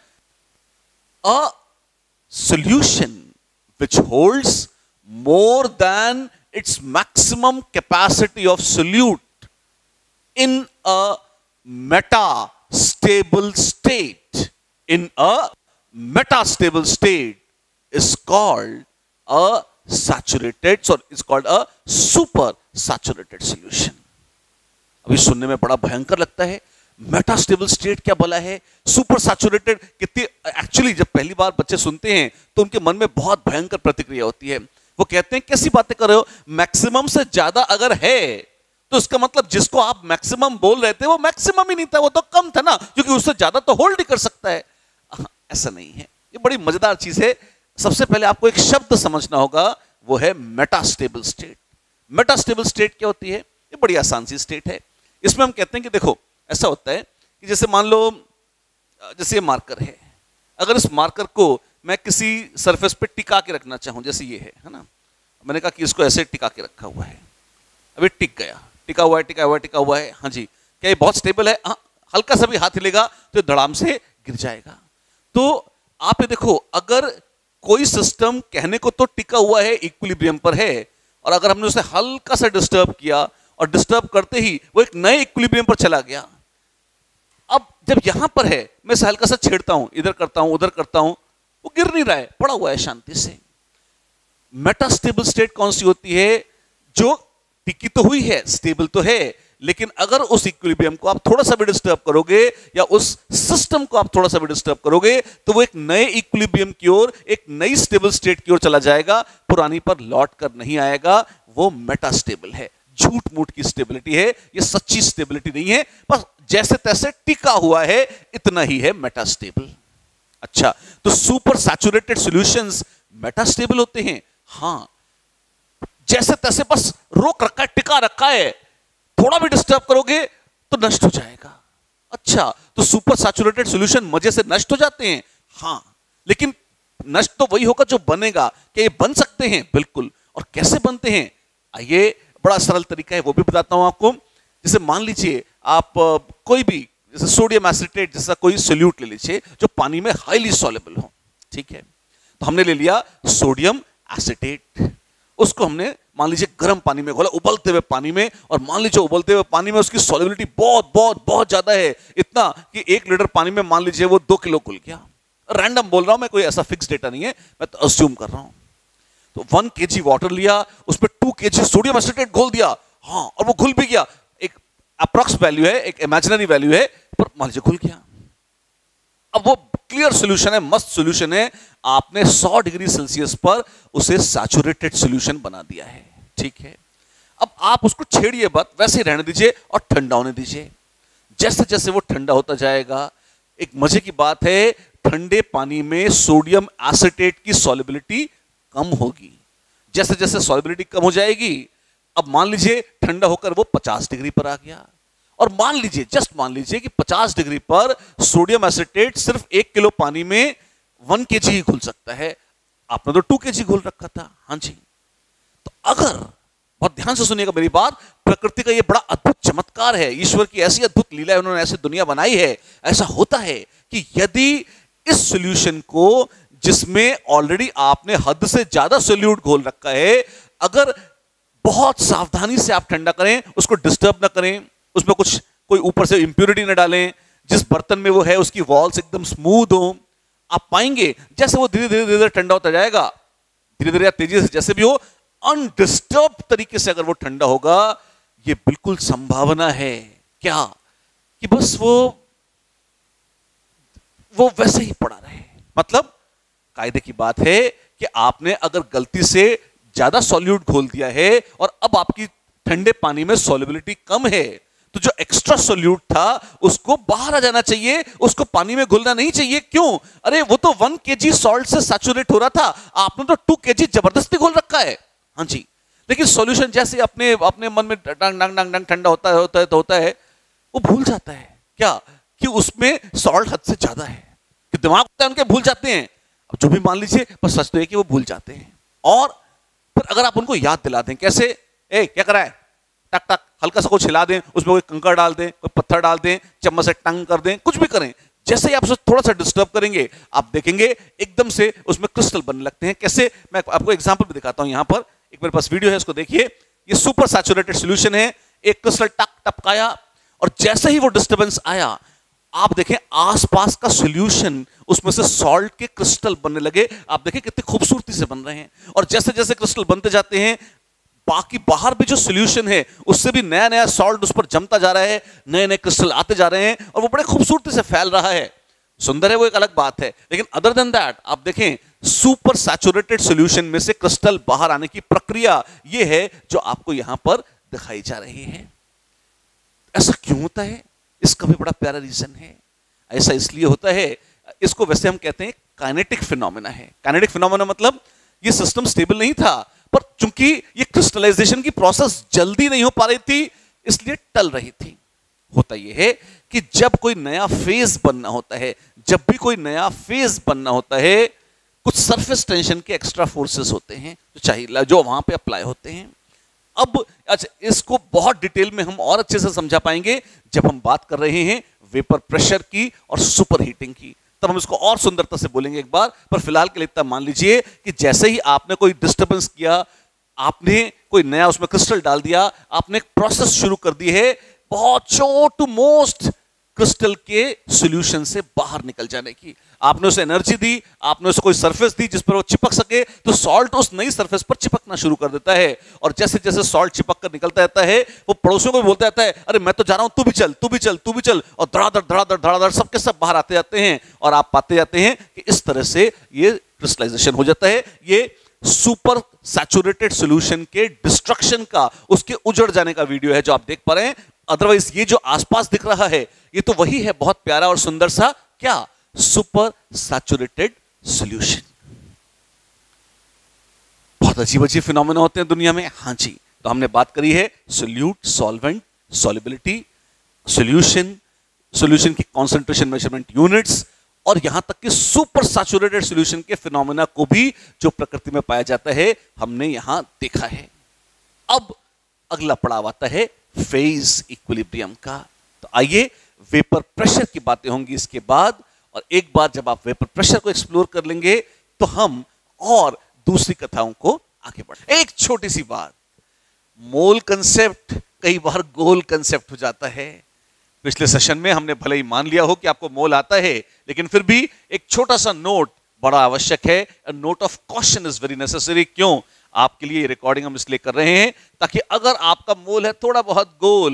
A solution which holds more than its maximum capacity of solute in a metastable state in a metastable state is called a saturated, sorry, it's called a super saturated solution. अभी सुनने में बड़ा भयंकर लगता है, मेटास्टेबल स्टेट क्या भला है, सुपर सैचुरेटेड कितनी। एक्चुअली जब पहली बार बच्चे सुनते हैं तो उनके मन में बहुत भयंकर प्रतिक्रिया होती है। वो कहते हैं कैसी बातें कर रहे हो, मैक्सिमम से ज्यादा अगर है तो इसका मतलब जिसको आप मैक्सिमम बोल रहे थे वो मैक्सिमम ही नहीं था, वो तो कम था ना, क्योंकि उससे ज्यादा तो होल्ड ही कर सकता है। ऐसा नहीं है, ये बड़ी मजेदार चीज है। सबसे पहले आपको एक शब्द समझना होगा, वो है मेटास्टेबल स्टेट। मेटास्टेबल स्टेट क्या होती है? ये बड़ी आसान सी स्टेट है। इसमें हम कहते हैं कि देखो ऐसा होता है कि जैसे मान लो, जैसे ये मार्कर है, अगर इस मार्कर को मैं किसी सरफेस पे टिका के रखना चाहूं, जैसे ये है है ना, मैंने कहा कि इसको ऐसे टिका के रखा हुआ है, अभी टिक गया, टिका हुआ है, टिका हुआ है, टिका हुआ है। हाँ जी, क्या ये बहुत स्टेबल है? हाँ, हल्का सा भी हाथ हिलेगा तो धड़ाम से गिर जाएगा। तो आप ये देखो, अगर कोई सिस्टम कहने को तो टिका हुआ है, इक्विलिब्रियम पर है, और अगर हमने उसे हल्का सा डिस्टर्ब किया और डिस्टर्ब करते ही वो एक नए इक्विलिब्रियम पर चला गया। अब जब यहां पर है, मैं इसे हल्का सा छेड़ता हूं, इधर करता हूं, उधर करता हूं, वो गिर नहीं रहा है, पड़ा हुआ है शांति से। मेटास्टेबल स्टेट कौन सी होती है? जो टिकी तो हुई है, स्टेबल तो है, लेकिन अगर उस इक्विलिब्रियम को आप थोड़ा सा भी डिस्टर्ब करोगे या उस सिस्टम को आप थोड़ा सा भी डिस्टर्ब करोगे तो वो एक नए इक्विलिब्रियम की ओर, एक नई स्टेबल स्टेट की ओर चला जाएगा, पुरानी पर लौट कर नहीं आएगा। वो मेटास्टेबल है, झूठ मूठ की स्टेबिलिटी है, ये सच्ची स्टेबिलिटी नहीं है, बस जैसे तैसे टिका हुआ है, इतना ही है मेटास्टेबल। अच्छा, तो सुपर सैचुरेटेड सॉल्यूशंस मेटास्टेबल होते हैं? हां, जैसे तैसे बस रोक रखा है, टिका रखा है, थोड़ा भी डिस्टर्ब करोगे तो नष्ट हो जाएगा। अच्छा, तो सुपर सैचुरेटेड सॉल्यूशन मजे से नष्ट हो जाते हैं? हां, लेकिन नष्ट तो वही होगा जो बनेगा। क्या ये बन सकते हैं? बिल्कुल। और कैसे बनते हैं? आइए, बड़ा सरल तरीका है, वो भी बताता हूं आपको। जैसे मान लीजिए आप कोई भी, जैसे सोडियम एसिटेट जैसा कोई सोल्यूट ले लीजिए जो पानी में हाईली सॉल्युबल हो, ठीक है। तो हमने ले लिया सोडियम एसिटेट, उसको हमने मान लीजिए गर्म पानी में घोला, उबलते हुए पानी में, और मान लीजिए उबलते हुए पानी में उसकी सॉल्युबिलिटी बहुत बहुत बहुत ज्यादा है, इतना कि एक लीटर पानी में मान लीजिए वो दो किलो घुल गया। रैंडम बोल रहा हूं मैं, कोई ऐसा फिक्स डेटा नहीं है, मैं तो अज्यूम कर रहा हूं। तो वन केजी वाटर लिया, उसमें टू केजी सोडियम एसिटेट घोल दिया, हाँ, और वो घुल भी गया। एक अप्रॉक्स वैल्यू है, एक इमेजिनरी वैल्यू है, पर मान लीजिए खुल गया। अब वो क्लियर सॉल्यूशन है, मस्त सॉल्यूशन है, आपने सौ डिग्री सेल्सियस पर उसे सैचुरेटेड सॉल्यूशन बना दिया है, ठीक है। अब आप उसको छेड़िए मत, वैसे ही रहने दीजिए और ठंडा होने दीजिए। जैसे जैसे वो ठंडा होता जाएगा, एक मजे की बात है, ठंडे पानी में सोडियम एसिटेट की सॉल्युबिलिटी कम होगी। जैसे जैसे सॉल्युबिलिटी कम हो जाएगी, अब मान लीजिए ठंडा होकर वो पचास डिग्री पर आ गया, और मान लीजिए, जस्ट मान लीजिए कि पचास डिग्री पर सोडियम एसिटेट सिर्फ एक किलो पानी में वन केजी ही घुल सकता है। आपने तो टू केजी घुल रखा था। हाँ जी, तो अगर, बहुत ध्यान से सुनिएगा मेरी बात, प्रकृति का ये बड़ा अद्भुत चमत्कार है, ईश्वर की ऐसी अद्भुत लीला है, उन्होंने ऐसी दुनिया बनाई है। ऐसा होता है कि यदि इस सॉल्यूशन को, जिसमें ऑलरेडी आपने हद से ज्यादा सोल्यूट घोल रखा है, अगर बहुत सावधानी से आप ठंडा करें, उसको डिस्टर्ब ना करें, उसमें कुछ कोई ऊपर से इंप्योरिटी ना डालें, जिस बर्तन में वो है उसकी वॉल्स एकदम स्मूथ हो, आप पाएंगे जैसे वो धीरे धीरे धीरे ठंडा होता जाएगा, धीरे धीरे या तेजी से, जैसे भी हो, अनडिस्टर्ब तरीके से अगर वो ठंडा होगा, ये बिल्कुल संभावना है क्या कि बस वो वो वैसे ही पड़ा रहे। मतलब कायदे की बात है कि आपने अगर गलती से ज्यादा सॉल्यूट घोल दिया है और अब आपकी ठंडे पानी में सॉल्युबिलिटी कम है, तो जो एक्स्ट्रा सॉल्यूट था उसको बाहर आ जाना चाहिए, उसको पानी में घुलना नहीं चाहिए। क्यों? अरे वो तो वन केजी सॉल्ट से सैचुरेट हो रहा था, आपने तो टू केजी जबरदस्ती घोल रखा है। हाँ जी, लेकिन सॉल्यूशन जैसे अपने अपने मन में डंग डंग डंग डंग ठंडा होता है होता है तो होता है, वो भूल जाता है क्या कि उसमें सॉल्ट हद से ज्यादा है, कि दिमाग होता है उनके भूल जाते हैं। अब जो भी मान लीजिए, पर सच तो है कि वो भूल जाते हैं। और फिर अगर आप उनको याद दिला दें, कैसे, ए क्या करा है, टक टक हल्का सा कुछ हिला दें, उसमें कोई कंकड़ डाल दें, कोई पत्थर डाल दें, चम्मच से टंग कर दें, कुछ भी करें, जैसे ही आप उसे थोड़ा सा डिस्टर्ब करेंगे, आप देखेंगे एकदम से उसमें क्रिस्टल बनने लगते हैं। कैसे, मैं आपको एग्जांपल भी दिखाता हूं। यहां पर एक मेरे पास वीडियो है, उसको देखिए। ये सुपर सैचुरेटेड सॉल्यूशन है, एक क्रिस्टल टक टपकाया, और जैसे ही वो डिस्टर्बेंस आया, आप देखें आसपास का सॉल्यूशन, उसमें से सॉल्ट के क्रिस्टल बनने लगे। आप देखें कितनी खूबसूरती से बन रहे हैं, और जैसे जैसे क्रिस्टल बनते जाते हैं, बाकी बाहर भी जो सॉल्यूशन है उससे भी नया नया सॉल्ट उस पर जमता जा रहा है, नए नए क्रिस्टल आते जा रहे हैं, और वो बड़े खूबसूरती से फैल रहा है। सुंदर है, वो एक अलग बात है, लेकिन अदर देन दैट आप देखें सुपर सैचुरेटेड सॉल्यूशन में से क्रिस्टल बाहर आने की प्रक्रिया ये है जो आपको यहां पर दिखाई जा रही है। ऐसा क्यों होता है? इसका भी बड़ा प्यारा रीजन है। ऐसा इसलिए होता है, इसको वैसे हम कहते हैं काइनेटिक फिनोमेना है। काइनेटिक फिनोमेना मतलब ये सिस्टम स्टेबल नहीं था, पर चूंकि ये क्रिस्टलाइजेशन की प्रोसेस जल्दी नहीं हो पा रही थी, इसलिए टल रही थी। होता यह है कि जब कोई नया फेज बनना होता है, जब भी कोई नया फेज बनना होता है, कुछ सरफेस टेंशन के एक्स्ट्रा फोर्सेस होते हैं जो चाहिए, जो वहां पे अप्लाई होते हैं। अब अच्छा, इसको बहुत डिटेल में हम और अच्छे से समझा पाएंगे जब हम बात कर रहे हैं वेपर प्रेशर की और सुपर हीटिंग की, तब हम इसको और सुंदरता से बोलेंगे एक बार। पर फिलहाल के लिए इतना मान लीजिए कि जैसे ही आपने कोई डिस्टर्बेंस किया, आपने कोई नया उसमें क्रिस्टल डाल दिया, आपने एक प्रोसेस शुरू कर दी है बहुत छोट टू मोस्ट क्रिस्टल के सॉल्यूशन से बाहर निकल जाने की। आपने उसे एनर्जी दी, आपने उसे कोई सरफेस दी जिस पर वो चिपक सके, तो सॉल्ट उस नई सरफेस पर चिपकना शुरू कर देता है, और जैसे जैसे सॉल्ट चिपक कर निकलता रहता है, वो पड़ोसियों को भी बोलता रहता है, अरे मैं तो जा रहा हूं, तू भी चल, तू भी चल, तू भी चल, और धड़ाधड़ धड़ाधड़ धड़ाधड़ सबके सब बाहर आते जाते हैं, और आप पाते जाते हैं कि इस तरह से ये क्रिस्टलाइजेशन हो जाता है। ये सुपर सैचुरेटेड सॉल्यूशन के डिस्ट्रक्शन का, उसके उजड़ जाने का वीडियो है जो आप देख पा रहे हैं। अदरवाइज ये जो आसपास दिख रहा है, ये तो वही है, बहुत प्यारा और सुंदर सा, क्या, सुपर सैचुरेटेड सॉल्यूशन। बहुत अजीब अजीब फिनोमेना होते हैं दुनिया में। हाँ जी, तो हमने बात करी है solute, solvent, solubility, solution, solution की कंसंट्रेशन मेजरमेंट यूनिट्स, और यहां तक कि सुपर सैचुरेटेड सॉल्यूशन के फिनोमेना को भी जो प्रकृति में पाया जाता है, हमने यहां देखा है। अब अगला पड़ाव आता है फेज इक्विलिब्रियम का। तो आइए, वेपर प्रेशर की बातें होंगी इसके बाद, और एक बार जब आप वेपर प्रेशर को एक्सप्लोर कर लेंगे तो हम और दूसरी कथाओं को आगे बढ़े। एक छोटी सी बात, मोल कंसेप्ट कई बार गोल कंसेप्ट हो जाता है। पिछले सेशन में हमने भले ही मान लिया हो कि आपको मोल आता है, लेकिन फिर भी एक छोटा सा नोट बड़ा आवश्यक है। A note of caution is very necessary. क्यों? आपके लिए रिकॉर्डिंग हम इसलिए कर रहे हैं ताकि अगर आपका मोल है थोड़ा बहुत गोल,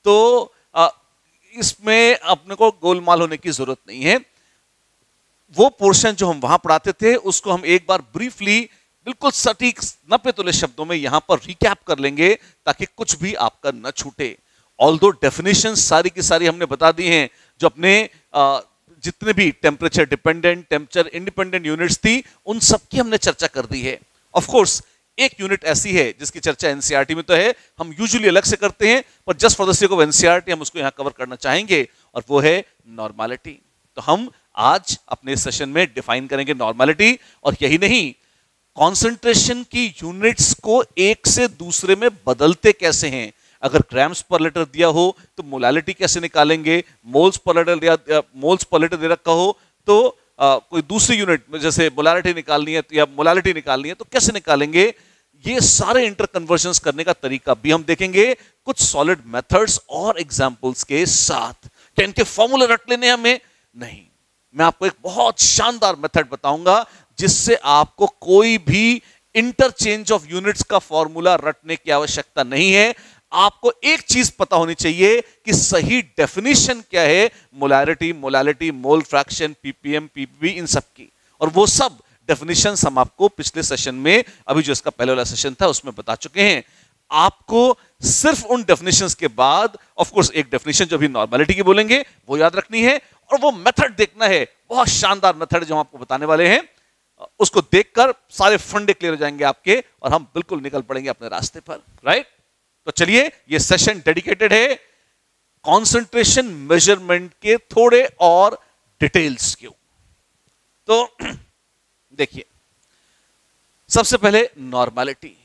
तो आ, इसमें अपने को गोलमाल होने की जरूरत नहीं है। वो पोर्शन जो हम वहां पढ़ाते थे उसको हम एक बार ब्रीफली बिल्कुल सटीक नब्बे तुल्य शब्दों में यहां पर रिकैप कर लेंगे ताकि कुछ भी आपका न छूटे। ऑल्दो डेफिनेशन सारी की सारी हमने बता दी हैं, जो अपने आ, जितने भी temperature dependent temperature independent units थी उन सब की हमने चर्चा कर दी है। ऑफ कोर्स एक यूनिट ऐसी है जिसकी चर्चा एनसीईआरटी में तो है, हम यूजुअली अलग से करते हैं, पर just for the sake of NCERT हम उसको यहां कवर करना चाहेंगे, और वो है नॉर्मलिटी। तो हम आज अपने सेशन में डिफाइन करेंगे नॉर्मलिटी, और यही नहीं, कॉन्सेंट्रेशन की यूनिट्स को एक से दूसरे में बदलते कैसे हैं। अगर ग्राम्स पर लीटर दिया हो तो मोलालिटी कैसे निकालेंगे, मोल्स पर लीटर दिया मोल्स पर लीटर दे रखा हो तो आ, कोई दूसरी यूनिट जैसे मोलालिटी निकालनी है या मोलालिटी निकालनी है तो कैसे निकालेंगे। ये सारे इंटर कन्वर्जन्स करने का तरीका भी हम देखेंगे कुछ सॉलिड मेथड्स और एग्जांपल्स के साथ। क्या इनके फॉर्मूले रट लेने हमें? नहीं, मैं आपको एक बहुत शानदार मेथड बताऊंगा जिससे आपको कोई भी इंटरचेंज ऑफ यूनिट्स का फॉर्मूला रटने की आवश्यकता नहीं है। आपको एक चीज पता होनी चाहिए कि सही डेफिनेशन क्या है, molarity, molality, mole fraction, PPM, PPV, इन सब की। और वो सब डेफिनेशंस हम आपको पिछले सेशन में, अभी जो इसका पहले वाला सेशन था उसमें बता चुके हैं। आपको सिर्फ उन डेफिनेशंस के बाद, ऑफ कोर्स एक डेफिनेशन जो भी नॉर्मलिटी की बोलेंगे वो याद रखनी है, और वो मेथड देखना है, बहुत शानदार मेथड जो हम आपको बताने वाले हैं। उसको देखकर सारे फंडे क्लियर हो जाएंगे आपके, और हम बिल्कुल निकल पड़ेंगे अपने रास्ते पर। राइट, तो चलिए, ये सेशन डेडिकेटेड है कंसंट्रेशन मेजरमेंट के थोड़े और डिटेल्स के। तो देखिए, सबसे पहले नॉर्मलिटी।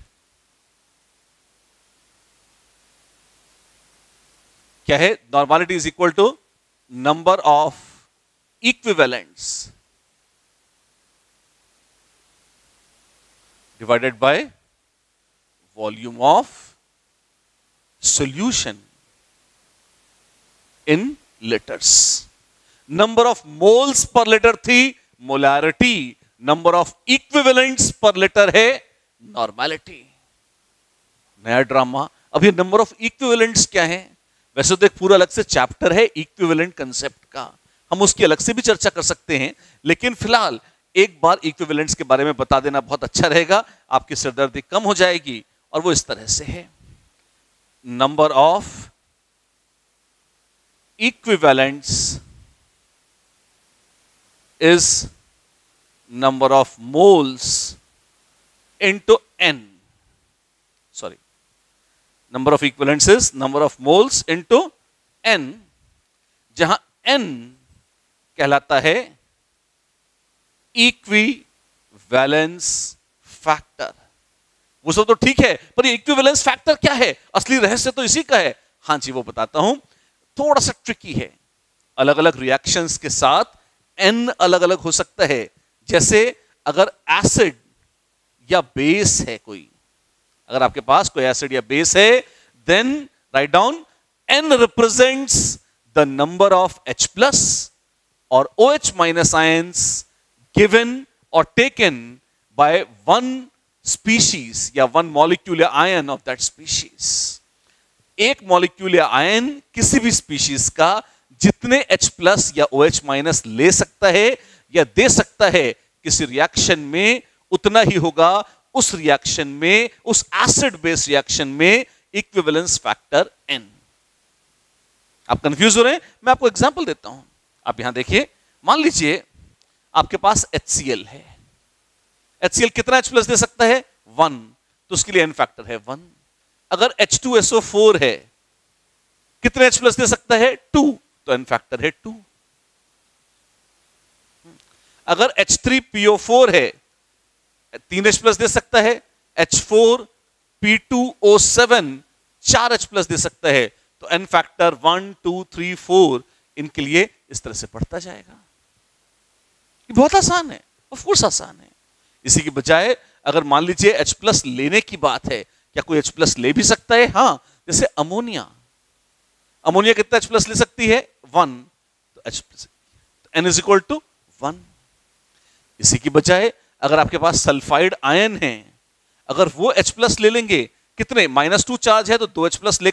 क्या है? Normality is equal to number of equivalents divided by volume of solution in liters. Number of moles per liter थी molarity, number of equivalents per liter है normality। नया ड्रामा। अब ये नंबर ऑफ इक्विवेलेंट्स क्या है? वैसे तो एक पूरा अलग से चैप्टर है इक्विवेलेंट कंसेप्ट का, हम उसकी अलग से भी चर्चा कर सकते हैं, लेकिन फिलहाल एक बार इक्विवेलेंट्स के बारे में बता देना बहुत अच्छा रहेगा, आपकी सिरदर्दी कम हो जाएगी। और वो इस तरह से है, number of equivalents is number of moles into n. Sorry, number of equivalents is number of moles into n, जहां n कहलाता है equivalence factor। वो सब तो ठीक है, पर ये इक्विवेलेंस फैक्टर क्या है? असली रहस्य तो इसी का है। हाँ जी, वो बताता हूं, थोड़ा सा ट्रिकी है। अलग अलग रिएक्शंस के साथ एन अलग अलग हो सकता है। जैसे अगर एसिड या बेस है कोई, अगर आपके पास कोई एसिड या बेस है, then write down N represents the number of H plus और OH माइनस आयंस गिवन और टेकन बाय वन स्पीशीज या वन मॉलिक्यूल या आयन ऑफ दैट स्पीशीज। एक मॉलिक्यूल या आयन किसी भी स्पीशीज का जितने H प्लस या OH माइनस ले सकता है या दे सकता है किसी रिएक्शन में, उतना ही होगा उस रिएक्शन में, उस एसिड बेस रिएक्शन में इक्विवेलेंस फैक्टर N। आप कंफ्यूज हो रहे हैं? मैं आपको एग्जांपल देता हूं। आप यहां देखिए, मान लीजिए आपके पास HCl है। HCl कितना H प्लस दे सकता है? वन, तो उसके लिए N फैक्टर है वन। अगर H two S O four है, कितने H प्लस दे सकता है? टू, तो N फैक्टर है टू। अगर H three P O four है, तीन H प्लस दे सकता है, H four P two O seven चार H प्लस दे सकता है, तो N factor one, two, three, four इनके लिए इस तरह से बढ़ता जाएगा। ये बहुत आसान है, ऑफ कोर्स आसान है। इसी के बजाय अगर मान लीजिए H प्लस लेने की बात है, क्या कोई H प्लस ले भी सकता है? हाँ, जैसे अमोनिया। अमोनिया कितना H प्लस ले सकती है? वन, तो H plus N is equal to one. इसी की बजाय अगर आपके पास सल्फाइड आयन है, अगर वो H प्लस ले लेंगे, कितने? माइनस टू चार्ज है तो दो H प्लस लेकर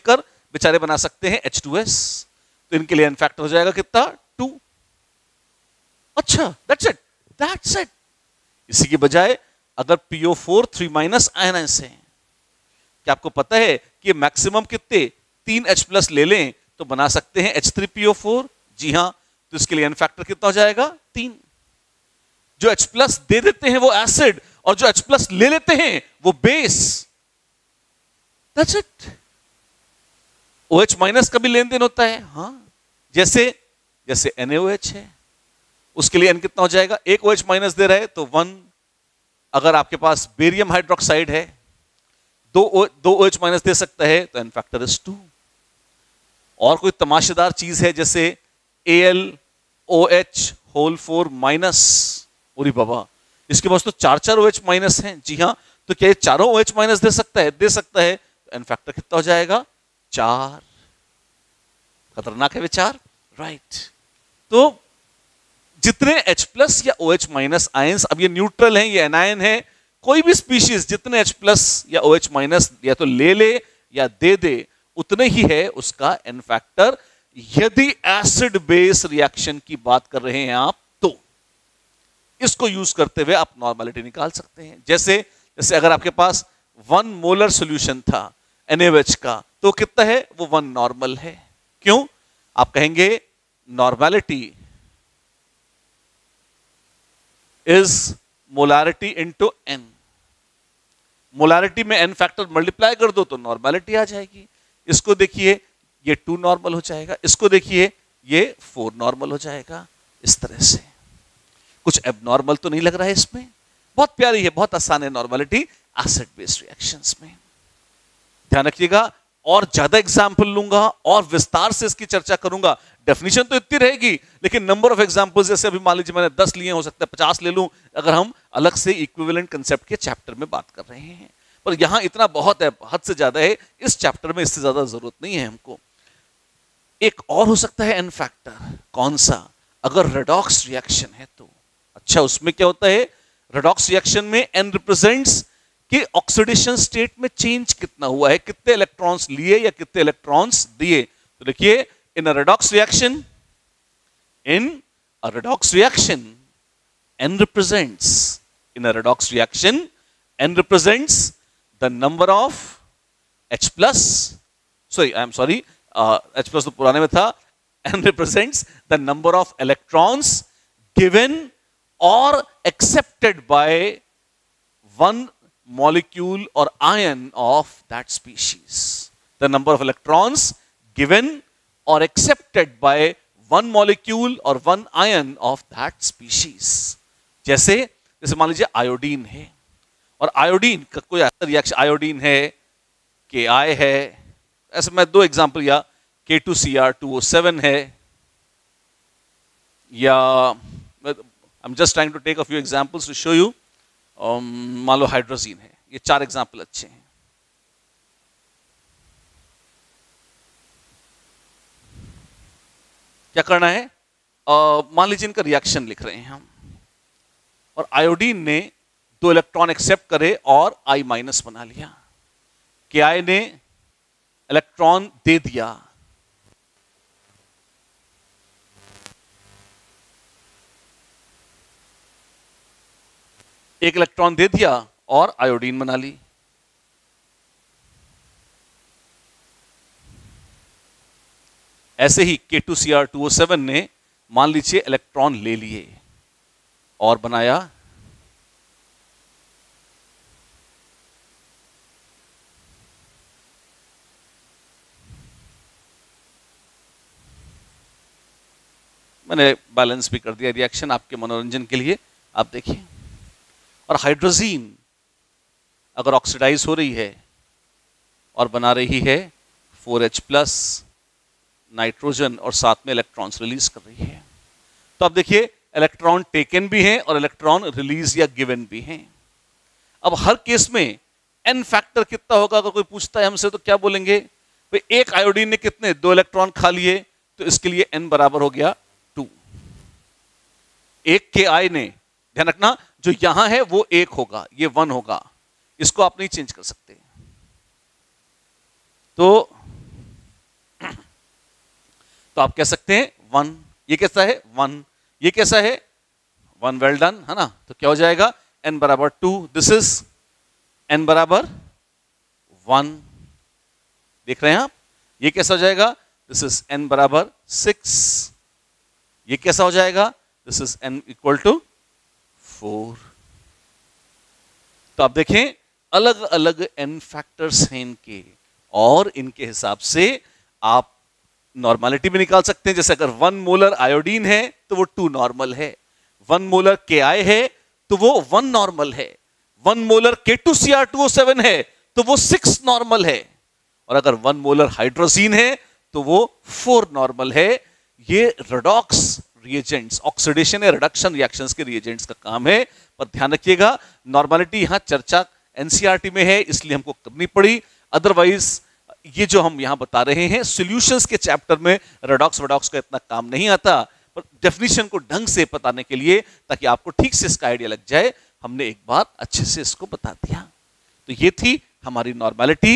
बेचारे बना सकते हैं एच टू एस, तो इनके लिए एन फैक्टर हो जाएगा कितना, टू। अच्छा, दैट्स इट, दैट्स इट। इसी के बजाय अगर P O four three minus आयनाइंस है, क्या आपको पता है कि मैक्सिमम कितने, तीन H प्लस ले लें तो बना सकते हैं H three P O four. जी हां, तो इसके लिए एन फैक्टर कितना हो जाएगा, तीन। जो H प्लस दे देते हैं वो एसिड, और जो H प्लस ले लेते हैं वो base. That's it. OH minus का भी लेन देन होता है, हाँ, जैसे जैसे एन ए ओ एच है, उसके लिए N कितना हो जाएगा, एक OH माइनस दे रहा है तो वन। अगर आपके पास बेरियम हाइड्रोक्साइड है, दो दो OH माइनस दे सकता है तो एन फैक्टर इज टू। और कोई तमाशेदार चीज है जैसे A L O H whole four minus, ओरी बाबा, इसके पास तो चार चार OH माइनस हैं। जी हाँ, तो क्या ये चारों OH माइनस दे सकता है, दे सकता है, तो एन फैक्टर कितना हो जाएगा, चार। खतरनाक है विचार, राइट। तो जितने H प्लस या OH माइनस आयंस, अब ये न्यूट्रल हैं, ये एनायन है, कोई भी स्पीशीज जितने H प्लस या OH माइनस या तो ले ले या दे दे, उतने ही है उसका एन फैक्टर। यदि एसिड बेस रिएक्शन की बात कर रहे हैं आप, तो इसको यूज करते हुए आप नॉर्मलिटी निकाल सकते हैं। जैसे जैसे अगर आपके पास वन मोलर सॉल्यूशन था एन ए ओ एच का, तो कितना है, वो वन नॉर्मल है। क्यों, आप कहेंगे normality is molarity into N. Molarity में एन फैक्टर मल्टीप्लाई कर दो तो नॉर्मलिटी आ जाएगी। इसको देखिए, ये टू नॉर्मल हो जाएगा, इसको देखिए ये फोर नॉर्मल हो जाएगा। इस तरह से कुछ एबनॉर्मल तो नहीं लग रहा है इसमें, बहुत प्यारी है, बहुत आसान है नॉर्मलिटी एसिड बेस्ड रिएक्शंस में। ध्यान रखिएगा, और ज्यादा एग्जाम्पल लूंगा और विस्तार से इसकी चर्चा करूंगा। डेफिनेशन तो इतनी रहेगी, लेकिन नंबर ऑफ एग्जाम्पल्स, जैसे अभी मान लीजिए मैंने दस लिए, हो सकता है पचास ले लूं, अगर हम अलग से इक्विवेलेंट कंसेप्ट के चैप्टर में बात कर रहे हैं। पर यहां इतना बहुत है, हद से ज्यादा है इस चैप्टर में, इससे ज्यादा जरूरत नहीं है हमको। एक और हो सकता है एन फैक्टर, कौन सा, अगर रेडॉक्स रिएक्शन है तो। अच्छा, उसमें क्या होता है, रेडॉक्स रिएक्शन में एन रिप्रेजेंट्स कि ऑक्सीडेशन स्टेट में चेंज कितना हुआ है, कितने इलेक्ट्रॉन्स लिए या कितने इलेक्ट्रॉन्स दिए। तो देखिए, in a redox reaction, in a redox reaction n represents, in a redox reaction, n represents the number of H plus, sorry, I am sorry, uh, H plus तो पुराने में था, n represents the number of electrons given or accepted by one molecule or ion of that species. The number of electrons given or accepted by one molecule or one ion of that species. जैसे जैसे मान लीजिए iodine है, और iodine का कोई ऐसा reaction, iodine है, के आई है, ऐसे मैं दो एग्जांपल, या K two C R two O seven है, या I am just trying to take a few examples to show you. मान लो हाइड्रोजीन है, ये चार एग्जांपल अच्छे हैं। क्या करना है, uh, मान लीजिए इनका रिएक्शन लिख रहे हैं हम, और आयोडीन ने दो इलेक्ट्रॉन एक्सेप्ट करे और आई माइनस बना लिया, के आई ने इलेक्ट्रॉन दे दिया, एक इलेक्ट्रॉन दे दिया और आयोडीन बना ली। ऐसे ही K two C R two O seven ने मान लीजिए इलेक्ट्रॉन ले लिए और बनाया मैंने बैलेंस भी कर दिया रिएक्शन आपके मनोरंजन के लिए, आप देखिए। और हाइड्रोजीन अगर ऑक्सीडाइज हो रही है और बना रही है फोर एच प्लस नाइट्रोजन और साथ में इलेक्ट्रॉन्स रिलीज कर रही है, तो आप देखिए इलेक्ट्रॉन टेकन भी हैं और इलेक्ट्रॉन रिलीज या गिवन भी हैं। अब हर केस में एन फैक्टर कितना होगा, अगर कोई पूछता है हमसे तो क्या बोलेंगे, भाई एक आयोडीन ने कितने, दो इलेक्ट्रॉन खा लिए, तो इसके लिए एन बराबर हो गया टू। एक के आई ने, ध्यान रखना जो यहां है वो एक होगा, ये वन होगा, इसको आप नहीं चेंज कर सकते। तो तो आप कह सकते हैं वन, ये कैसा है वन, ये कैसा है वन, वेल डन, है ना। तो क्या हो जाएगा n बराबर टू, दिस इज n बराबर वन, देख रहे हैं आप। ये कैसा हो जाएगा, दिस इज n बराबर सिक्स, ये कैसा हो जाएगा, this is n equal to four. तो आप देखें अलग अलग n फैक्टर्स हैं इनके, और इनके हिसाब से आप नॉर्मलिटी भी निकाल सकते हैं। जैसे अगर वन मोलर आयोडीन है तो वो टू नॉर्मल है, वन मोलर के आई है तो वो वन नॉर्मल है, one molar K two C R two O seven है तो वो सिक्स नॉर्मल है, और अगर वन मोलर हाइड्रोजीन है तो वो फोर नॉर्मल है। ये रेडॉक्स रिएजेंट्स, ऑक्सीडेशन या रिडक्शन रिएक्शंस के रिएजेंट्स का काम है। पर ध्यान रखिएगा नॉर्मलिटी यहां चर्चा एनसीईआरटी में है इसलिए हमको करनी पड़ी, अदरवाइज ये जो हम यहां बता रहे हैं सॉल्यूशंस के चैप्टर में रेडॉक्स वेडॉक्स का इतना काम नहीं आता, पर डेफिनेशन को ढंग से बताने के लिए ताकि आपको ठीक से इसका आइडिया लग जाए, हमने एक बार अच्छे से इसको बता दिया। तो ये थी हमारी नॉर्मलिटी।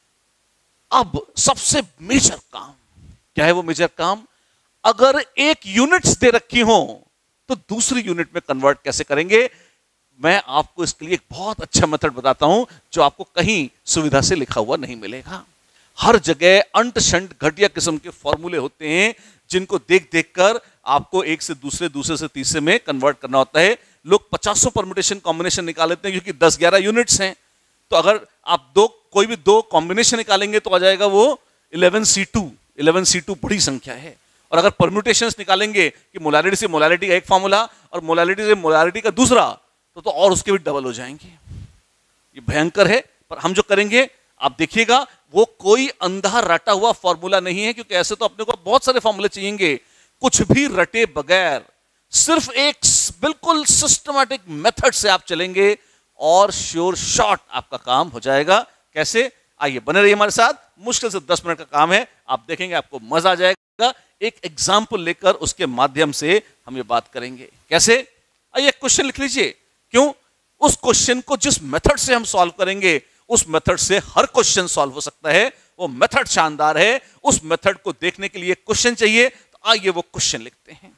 अब सबसे मेजर काम क्या है, वो मेजर काम, अगर एक यूनिट्स दे रखी हो तो दूसरी यूनिट में कन्वर्ट कैसे करेंगे। मैं आपको इसके लिए एक बहुत अच्छा मेथड बताता हूं जो आपको कहीं सुविधा से लिखा हुआ नहीं मिलेगा। हर जगह अंट शंट घटिया किस्म के फॉर्मूले होते हैं जिनको देख देख कर आपको एक से दूसरे दूसरे से तीसरे में कन्वर्ट करना होता है। लोग पचासों परम्यूटेशन कॉम्बिनेशन निकाल लेते हैं क्योंकि दस ग्यारह यूनिट्स हैं। तो अगर आप दो कोई भी दो कॉम्बिनेशन निकालेंगे तो आ जाएगा वो eleven C two, eleven C two बड़ी संख्या है। और अगर परम्यूटेशंस निकालेंगे कि मोलारिटी से मोलारिटी का एक फॉर्मूला और मोलारिटी से मोलारिटी का दूसरा, तो तो और उसके भी डबल हो जाएंगे। ये भयंकर है। पर हम जो करेंगे आप देखिएगा वो कोई अंधा रटा हुआ फॉर्मूला नहीं है, क्योंकि ऐसे तो अपने को बहुत सारे फॉर्मूले चाहिएंगे। कुछ भी रटे बगैर सिर्फ एक बिल्कुल सिस्टमैटिक मेथड से आप चलेंगे और श्योर शॉट आपका काम हो जाएगा। कैसे, आइए बने रहिए हमारे साथ। मुश्किल से दस मिनट का काम है, आप देखेंगे आपको मजा आ जाएगा। एक एग्जाम्पल लेकर उसके माध्यम से हम ये बात करेंगे। कैसे, आइए क्वेश्चन लिख लीजिए। क्यों, उस क्वेश्चन को जिस मेथड से हम सॉल्व करेंगे उस मेथड से हर क्वेश्चन सॉल्व हो सकता है। वो मेथड शानदार है। उस मेथड को देखने के लिए क्वेश्चन चाहिए, तो आइए वो क्वेश्चन लिखते हैं।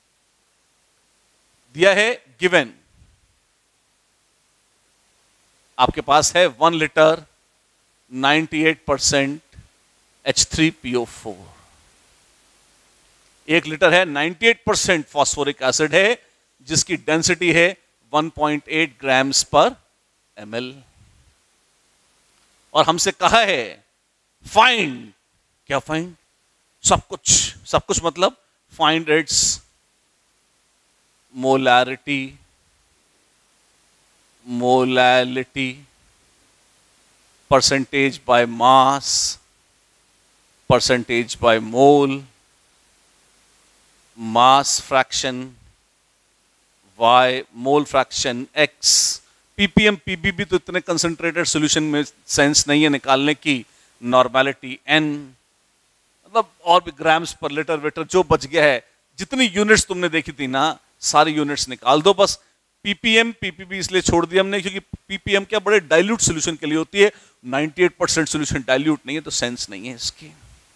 दिया है गिवन, आपके पास है वन लीटर अट्ठानवे percent H three P O four. एक लीटर है अट्ठानवे परसेंट फॉस्फोरिक एसिड है जिसकी डेंसिटी है one point eight grams per ML. और हमसे कहा है फाइंड, क्या फाइंड, सब कुछ, सब कुछ मतलब find its molarity, molality, percentage by mass, percentage by mole, mass fraction y, mole fraction x, PPM PPB तो इतने कंसंट्रेटेड सॉल्यूशन में सेंस नहीं है निकालने की, नॉर्मलिटी n, मतलब और भी ग्राम्स पर लीटर वेटर जो बच गया है, जितनी यूनिट्स तुमने देखी थी ना सारी यूनिट्स निकाल दो। बस पीपीएम पीपीबी इसलिए छोड़ दिया हमने क्योंकि पीपीएम क्या बड़े डाइल्यूट सॉल्यूशन के लिए होती है, अट्ठानवे परसेंट सॉल्यूशन डाइल्यूट नहीं है तो सेंस नहीं है इसकी।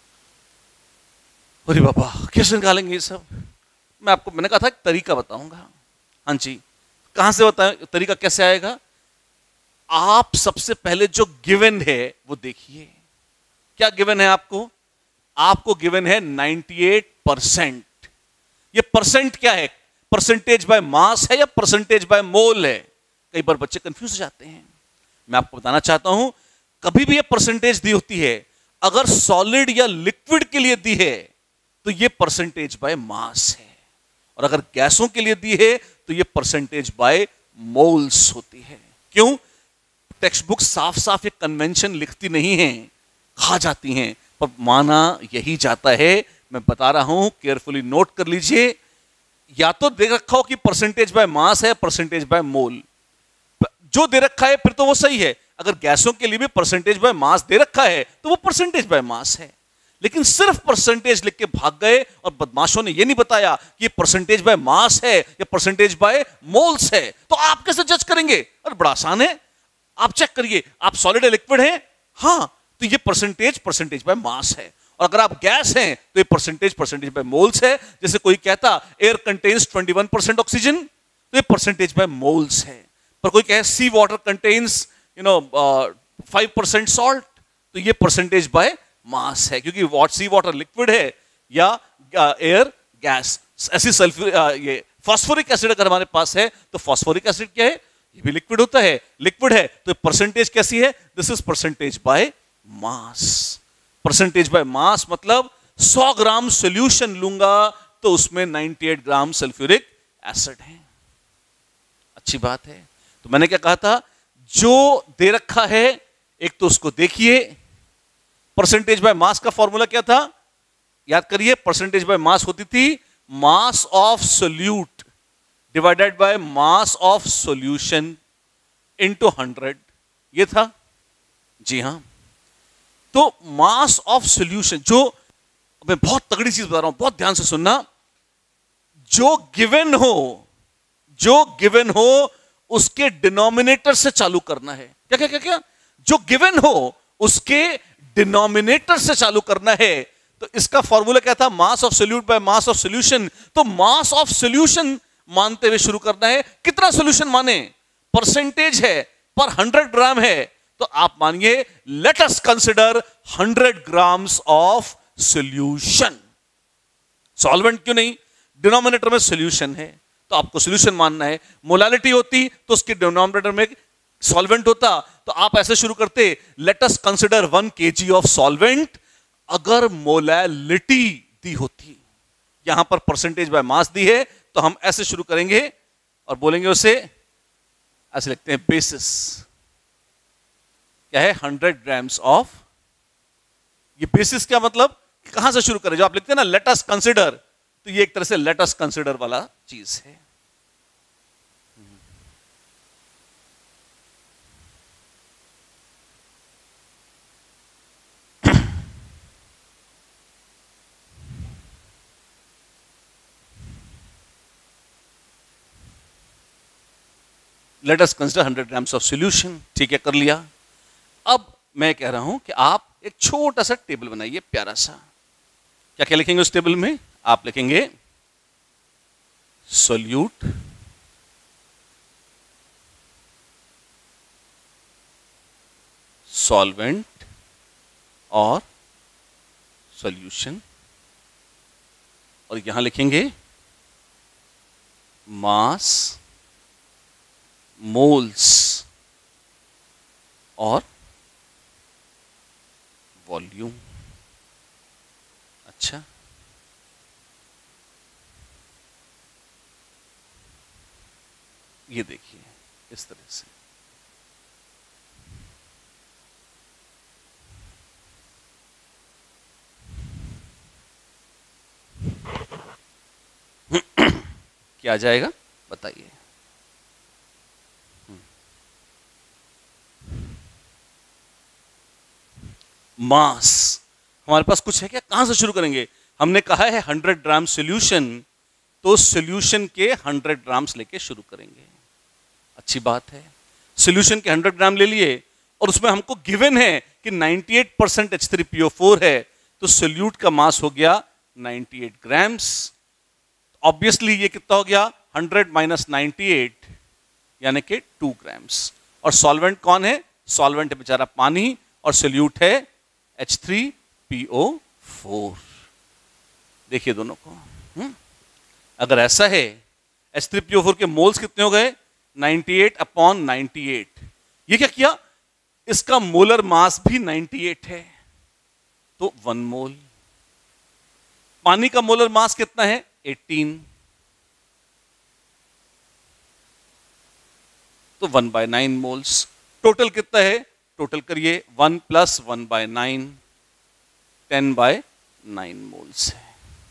अरे बाबा कैसे निकालेंगे ये सब, मैं आपको मैंने कहा था एक तरीका बताऊंगा। हाँ जी, कहां से बताएं तरीका कैसे आएगा। आप सबसे पहले जो गिवन है वो देखिए। क्या गिवन है आपको, आपको गिवन है अट्ठानवे परसेंट। ये परसेंट क्या है, परसेंटेज बाय मास है या परसेंटेज बाय मोल है। कई बार बच्चे कंफ्यूज हो जाते हैं। मैं आपको बताना चाहता हूं कभी भी ये परसेंटेज दी होती है अगर सॉलिड या लिक्विड के लिए दी है तो ये परसेंटेज बाय मास है, और अगर गैसों के लिए दी है तो ये परसेंटेज बाय मोल्स होती है। क्यों, टेक्स्ट बुक साफ साफ ये कन्वेंशन लिखती नहीं है, खा जाती हैं, पर माना यही जाता है। मैं बता रहा हूं, केयरफुली नोट कर लीजिए। या तो दे रखा हो कि परसेंटेज बाय मास है, परसेंटेज बाय मोल, जो दे रखा है फिर तो वो सही है। अगर गैसों के लिए भी परसेंटेज बाय मास दे रखा है तो वो परसेंटेज बाय मास है। लेकिन सिर्फ परसेंटेज लिख के भाग गए और बदमाशों ने ये नहीं बताया कि ये परसेंटेज बाय मास है या परसेंटेज बाय मोल्स है, तो आप कैसे जज करेंगे। अरे बड़ा आसान है, आप चेक करिए, आप सॉलिड या लिक्विड है, हाँ तो ये परसेंटेज परसेंटेज बाय मास है, और अगर आप गैस हैं तो ये परसेंटेज परसेंटेज बाय मोल्स है। जैसे कोई कहता एयर कंटेन्स इक्कीस परसेंट ऑक्सीजन, तो ये परसेंटेज बाय मोल्स है। पर कोई कहे sea water contains you know five percent salt, तो ये परसेंटेज बाय मास है, क्योंकि वॉट सी वाटर लिक्विड है या एयर गैस। ऐसी सल्फ्यूर ये फॉस्फोरिक एसिड अगर हमारे पास है तो फॉस्फोरिक एसिड क्या है, ये भी लिक्विड होता है, लिक्विड है तो परसेंटेज कैसी है, this is percentage by mass. Percentage by mass मतलब सौ ग्राम सॉल्यूशन लूंगा तो उसमें अट्ठानवे ग्राम सल्फ्यूरिक एसिड है। अच्छी बात है। तो मैंने क्या कहा था, जो दे रखा है एक तो उसको देखिए। परसेंटेज बाय मास का फॉर्मूला क्या था, याद करिए, परसेंटेज बाय मास होती थी mass of solute divided by mass of solution into hundred, ये था। जी हां, तो मास ऑफ सॉल्यूशन, जो मैं बहुत तगड़ी चीज बता रहा हूं, बहुत ध्यान से सुनना, जो गिवन हो जो गिवन हो उसके डिनोमिनेटर से चालू करना है। क्या क्या क्या क्या जो गिवन हो उसके डिनोमिनेटर से चालू करना है। तो इसका फॉर्मूला क्या था, mass of solute by mass of solution. तो मास ऑफ सॉल्यूशन मानते हुए शुरू करना है। कितना सॉल्यूशन माने, परसेंटेज है पर हंड्रेड ग्राम है, तो आप मानिए let us consider hundred grams of solution. Solvent क्यों नहीं, डिनोमिनेटर में सॉल्यूशन है तो आपको सॉल्यूशन मानना है। मोलालिटी होती तो उसके डिनोमिनेटर में सॉल्वेंट होता, तो आप ऐसे शुरू करते let us consider one KG of solvent. अगर मोलालिटी दी होती, यहां पर परसेंटेज बाय मास दी है, तो हम ऐसे शुरू करेंगे और बोलेंगे उसे, ऐसे लिखते हैं बेसिस क्या है, हंड्रेड ग्राम्स ऑफ। ये बेसिस क्या मतलब, कहां से शुरू करें, जो आप लिखते हैं ना लेट अस कंसिडर, तो ये एक तरह से लेट अस कंसिडर वाला चीज है। Let us consider hundred grams of solution. ठीक है, कर लिया। अब मैं कह रहा हूं कि आप एक छोटा सा टेबल बनाइए, प्यारा सा। क्या क्या लिखेंगे उस टेबल में, आप लिखेंगे सोल्यूट, सॉल्वेंट और सॉल्यूशन, और यहां लिखेंगे मास, मोल्स और वॉल्यूम। अच्छा, ये देखिए इस तरह से। क्या आ जाएगा बताइए। मास हमारे पास कुछ है क्या, कहां से शुरू करेंगे। हमने कहा है हंड्रेड ग्राम सॉल्यूशन, तो सॉल्यूशन के हंड्रेड ग्राम्स लेके शुरू करेंगे। अच्छी बात है, सॉल्यूशन के हंड्रेड ग्राम ले लिए और उसमें हमको गिवन है कि अट्ठानवे percent H three P O four है, तो सॉल्यूट का मास हो गया अट्ठानवे ग्राम्स। ऑब्वियसली ये कितना हो गया, हंड्रेड माइनस अट्ठानवे यानी कि टू ग्राम्स। और सॉल्वेंट कौन है, सॉल्वेंट है बेचारा पानी, और सॉल्यूट है H three P O four. देखिए दोनों को, हुँ? अगर ऐसा है H three P O four के मोल्स कितने हो गए, अट्ठानवे अपॉन अट्ठानवे। ये क्या किया, इसका मोलर मास भी अट्ठानवे है, तो वन मोल। पानी का मोलर मास कितना है, अठारह, तो one by nine moles. Total कितना है, टोटल करिए, one plus one by nine, ten by nine moles है।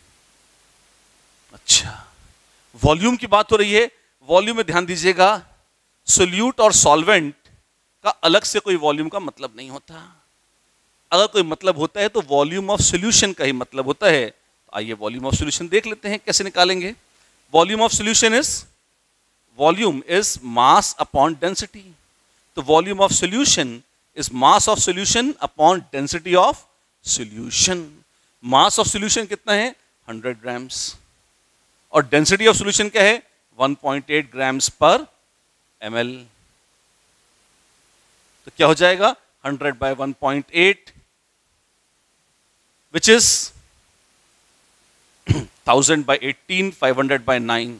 अच्छा, वॉल्यूम की बात हो रही है। वॉल्यूम में ध्यान दीजिएगा, सोल्यूट और सॉल्वेंट का अलग से कोई वॉल्यूम का मतलब नहीं होता। अगर कोई मतलब होता है तो वॉल्यूम ऑफ सॉल्यूशन का ही मतलब होता है। तो आइए वॉल्यूम ऑफ सॉल्यूशन देख लेते हैं कैसे निकालेंगे। Volume of solution is, volume is mass upon density. तो volume of solution is mass of solution upon density of solution. Mass of solution कितना है, हंड्रेड ग्राम्स, और डेंसिटी ऑफ सॉल्यूशन क्या है, one point eight grams per ML. तो क्या हो जाएगा, hundred by one point eight which is thousand by eighteen, five hundred by nine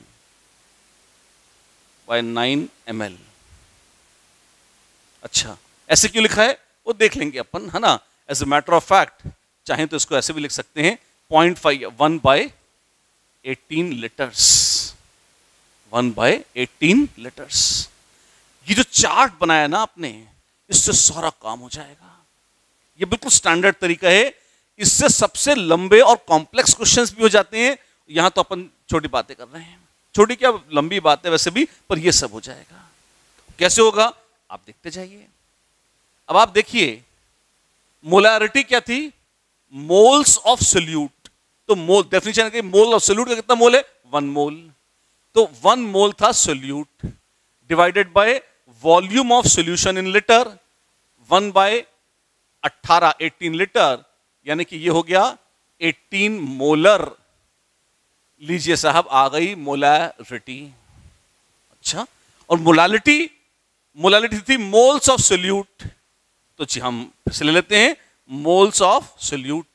by nine M L. अच्छा, ऐसे क्यों लिखा है वो देख लेंगे अपन, है ना। As a matter of fact चाहें तो इसको ऐसे भी लिख सकते हैं, point five one by eighteen litres, one by eighteen litres. ये जो चार्ट बनाया ना आपने, इससे सारा काम हो जाएगा। ये बिल्कुल स्टैंडर्ड तरीका है, इससे सबसे लंबे और कॉम्प्लेक्स क्वेश्चंस भी हो जाते हैं। यहां तो अपन छोटी बातें कर रहे हैं, छोटी क्या लंबी बात है वैसे भी, पर ये सब हो जाएगा। कैसे होगा आप देखते जाइए। अब आप देखिए मोलैरिटी क्या थी, मोल्स ऑफ सोल्यूट। तो मोल डेफिनेशन है, मोल ऑफ सोल्यूट का कितना मोल है, वन मोल। तो वन मोल था solute, divided by volume of solution in litre, one by अट्ठारह, एटीन लीटर, यानी कि ये हो गया एटीन मोलर। लीजिए साहब, आ गई मोलैरिटी। अच्छा, और मोलालिटी, मोलालिटी थी मोल्स ऑफ सोल्यूट। तो जी हम फिर से ले लेते हैं, moles of solute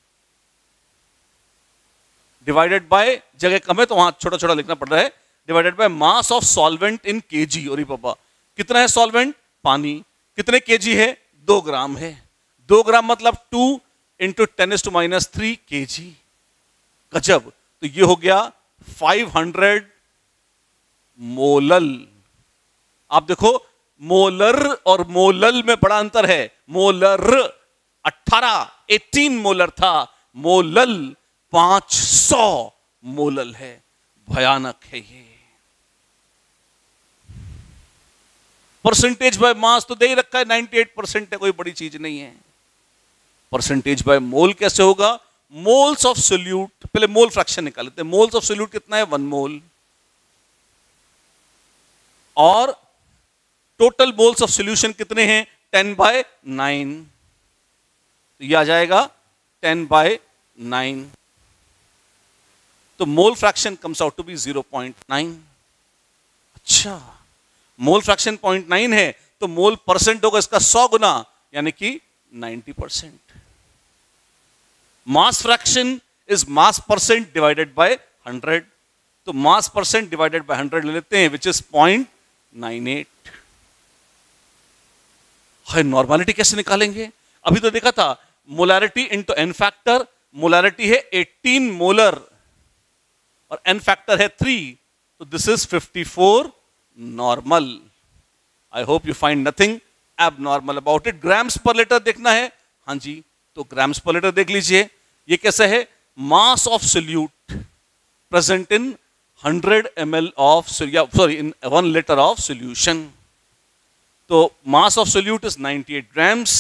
divided by, जगह कम है तो वहां छोटा छोटा लिखना पड़ रहा है, divided by mass of solvent in KG. और पापा कितना है सॉल्वेंट, पानी, कितने केजी है, दो ग्राम है। दो ग्राम मतलब two into ten to minus three K G. गजब। तो ये हो गया फाइव हंड्रेड मोलल। आप देखो मोलर और मोलल में बड़ा अंतर है। मोलर अठारह, एटीन मोलर था, मोलल पांच सौ मोलल है। भयानक है ये। परसेंटेज बाय मास तो दे ही रखा है, अट्ठानवे परसेंट है, कोई बड़ी चीज नहीं है। परसेंटेज बाय मोल कैसे होगा, मोल्स ऑफ सोल्यूट, पहले मोल फ्रैक्शन निकाल लेते हैं। मोल्स ऑफ सोल्यूट कितना है, वन मोल, और टोटल मोल्स ऑफ सोल्यूशन कितने हैं, टेन बाय नाइन। तो यह आ जाएगा टेन बाय नाइन। तो mole fraction comes out to be zero point nine. अच्छा, मोल फ्रैक्शन पॉइंट नाइन है तो मोल परसेंट होगा इसका सौ गुना, यानी कि ninety percent. Mass fraction is mass percent divided by hundred. तो mass percent divided by hundred ले लेते हैं, which is point nine eight. है नॉर्मलिटी कैसे निकालेंगे, अभी तो देखा था molarity into N factor. Molarity है एटीन मोलर और एन फैक्टर है थ्री, तो this is fifty four normal. I hope you find nothing abnormal about it. Grams per litre देखना है, हाँ जी, तो ग्राम्स पर लीटर देख लीजिए। ये कैसा है, mass of solute present in hundred M L of, sorry in one litre of solution. तो mass of solute is ninety eight grams